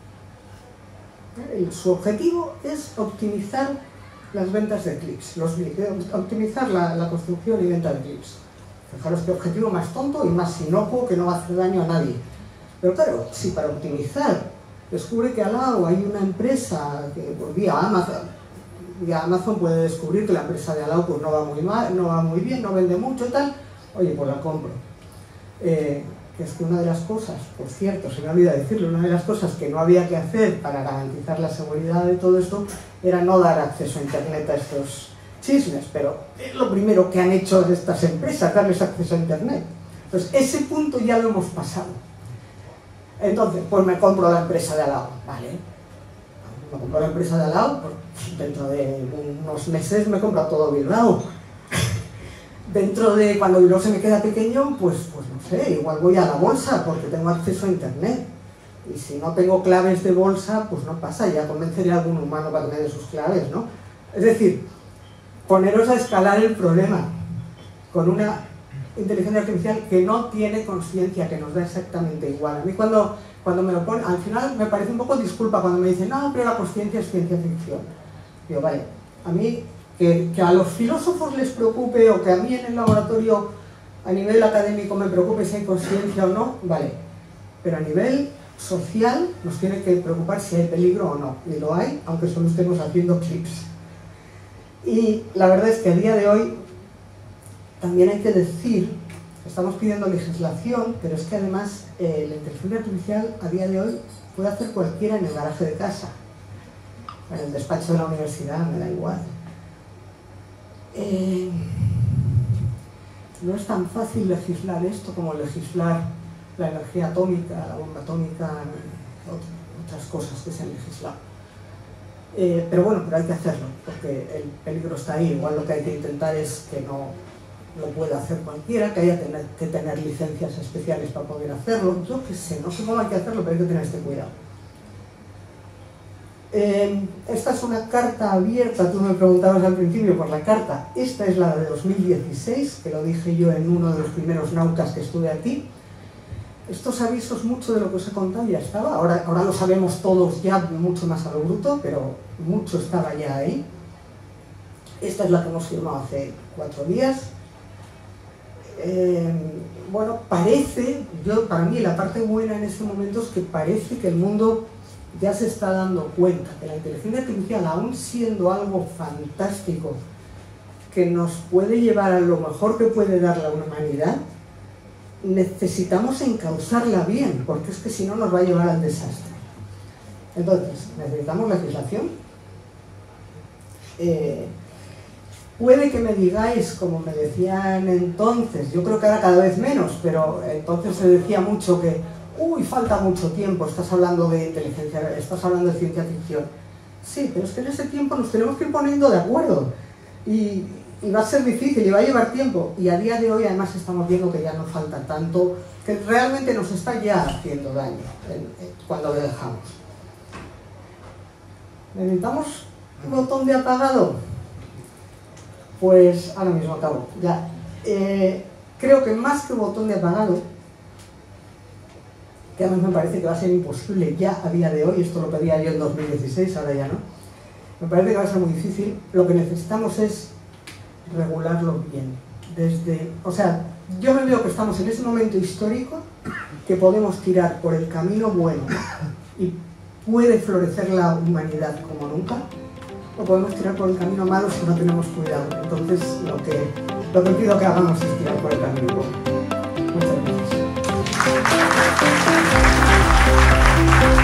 ¿Eh? Su objetivo es optimizar las ventas de clics, los, optimizar la, la construcción y venta de clics. Fijaros qué objetivo más tonto y más inocuo, que no va a hacer daño a nadie. Pero claro, si para optimizar descubre que al lado hay una empresa que por vía Amazon, vía Amazon puede descubrir que la empresa de al lado pues no va muy mal, no va muy bien, no vende mucho y tal, oye, pues la compro. Eh, que es que una de las cosas, por cierto, se me olvida decirlo, una de las cosas que no había que hacer para garantizar la seguridad de todo esto era no dar acceso a internet a estos chismes, pero es lo primero que han hecho estas empresas, darles acceso a internet. Entonces, ese punto ya lo hemos pasado. Entonces, pues me compro la empresa de al lado, ¿vale? Me compro la empresa de al lado, pues dentro de unos meses me compro todo Bilbao. Dentro de cuando el blog se me queda pequeño, pues, pues no sé, igual voy a la bolsa porque tengo acceso a internet. Y si no tengo claves de bolsa, pues no pasa, ya convenceré a algún humano para que me dé sus claves, ¿no? Es decir, poneros a escalar el problema con una inteligencia artificial que no tiene conciencia, que nos da exactamente igual. A mí cuando, cuando me lo ponen, al final me parece un poco disculpa cuando me dicen, no, pero la conciencia es ciencia ficción. Digo, vale, a mí, que, que a los filósofos les preocupe o que a mí en el laboratorio a nivel académico me preocupe si hay conciencia o no, vale, pero a nivel social nos tiene que preocupar si hay peligro o no, y lo hay, aunque solo estemos haciendo clips. Y la verdad es que a día de hoy también hay que decir, estamos pidiendo legislación, pero es que además eh, la inteligencia artificial a día de hoy puede hacer cualquiera en el garaje de casa, en el despacho de la universidad, me da igual. Eh, no es tan fácil legislar esto como legislar la energía atómica, la bomba atómica, otras cosas que se han legislado. Eh, pero bueno, pero hay que hacerlo, porque el peligro está ahí. Igual lo que hay que intentar es que no lo pueda hacer cualquiera, que haya tener, que tener licencias especiales para poder hacerlo. Yo qué sé, no sé cómo hay que hacerlo, pero hay que tener este cuidado. Eh, esta es una carta abierta, tú me preguntabas al principio por la carta. Esta es la de dos mil dieciséis, que lo dije yo en uno de los primeros Naucas que estuve aquí. Estos avisos, mucho de lo que os he contado ya estaba, ahora, ahora lo sabemos todos ya mucho más a lo bruto, pero mucho estaba ya ahí. Esta es la que hemos firmado hace cuatro días. Eh, bueno, parece, yo, para mí la parte buena en este momento es que parece que el mundo ya se está dando cuenta que la inteligencia artificial, aún siendo algo fantástico que nos puede llevar a lo mejor que puede dar la humanidad, necesitamos encauzarla bien, porque es que si no nos va a llevar al desastre. Entonces, necesitamos legislación. Eh, puede que me digáis, como me decían entonces, yo creo que ahora cada vez menos, pero entonces se decía mucho que uy, falta mucho tiempo, estás hablando de inteligencia, estás hablando de ciencia ficción. Sí, pero es que en ese tiempo nos tenemos que ir poniendo de acuerdo. Y, y va a ser difícil y va a llevar tiempo. Y a día de hoy además estamos viendo que ya no falta tanto, que realmente nos está ya haciendo daño en, en, cuando lo dejamos. ¿Necesitamos un botón de apagado? Pues ahora mismo acabo. Ya. Eh, creo que más que un botón de apagado, que a mí me parece que va a ser imposible ya a día de hoy, esto lo pedía yo en dos mil dieciséis, ahora ya no, me parece que va a ser muy difícil. Lo que necesitamos es regularlo bien. Desde, o sea, yo me veo que estamos en ese momento histórico que podemos tirar por el camino bueno y puede florecer la humanidad como nunca, o podemos tirar por el camino malo si no tenemos cuidado. Entonces lo que, lo que pido que hagamos es tirar por el camino bueno. Muchas gracias.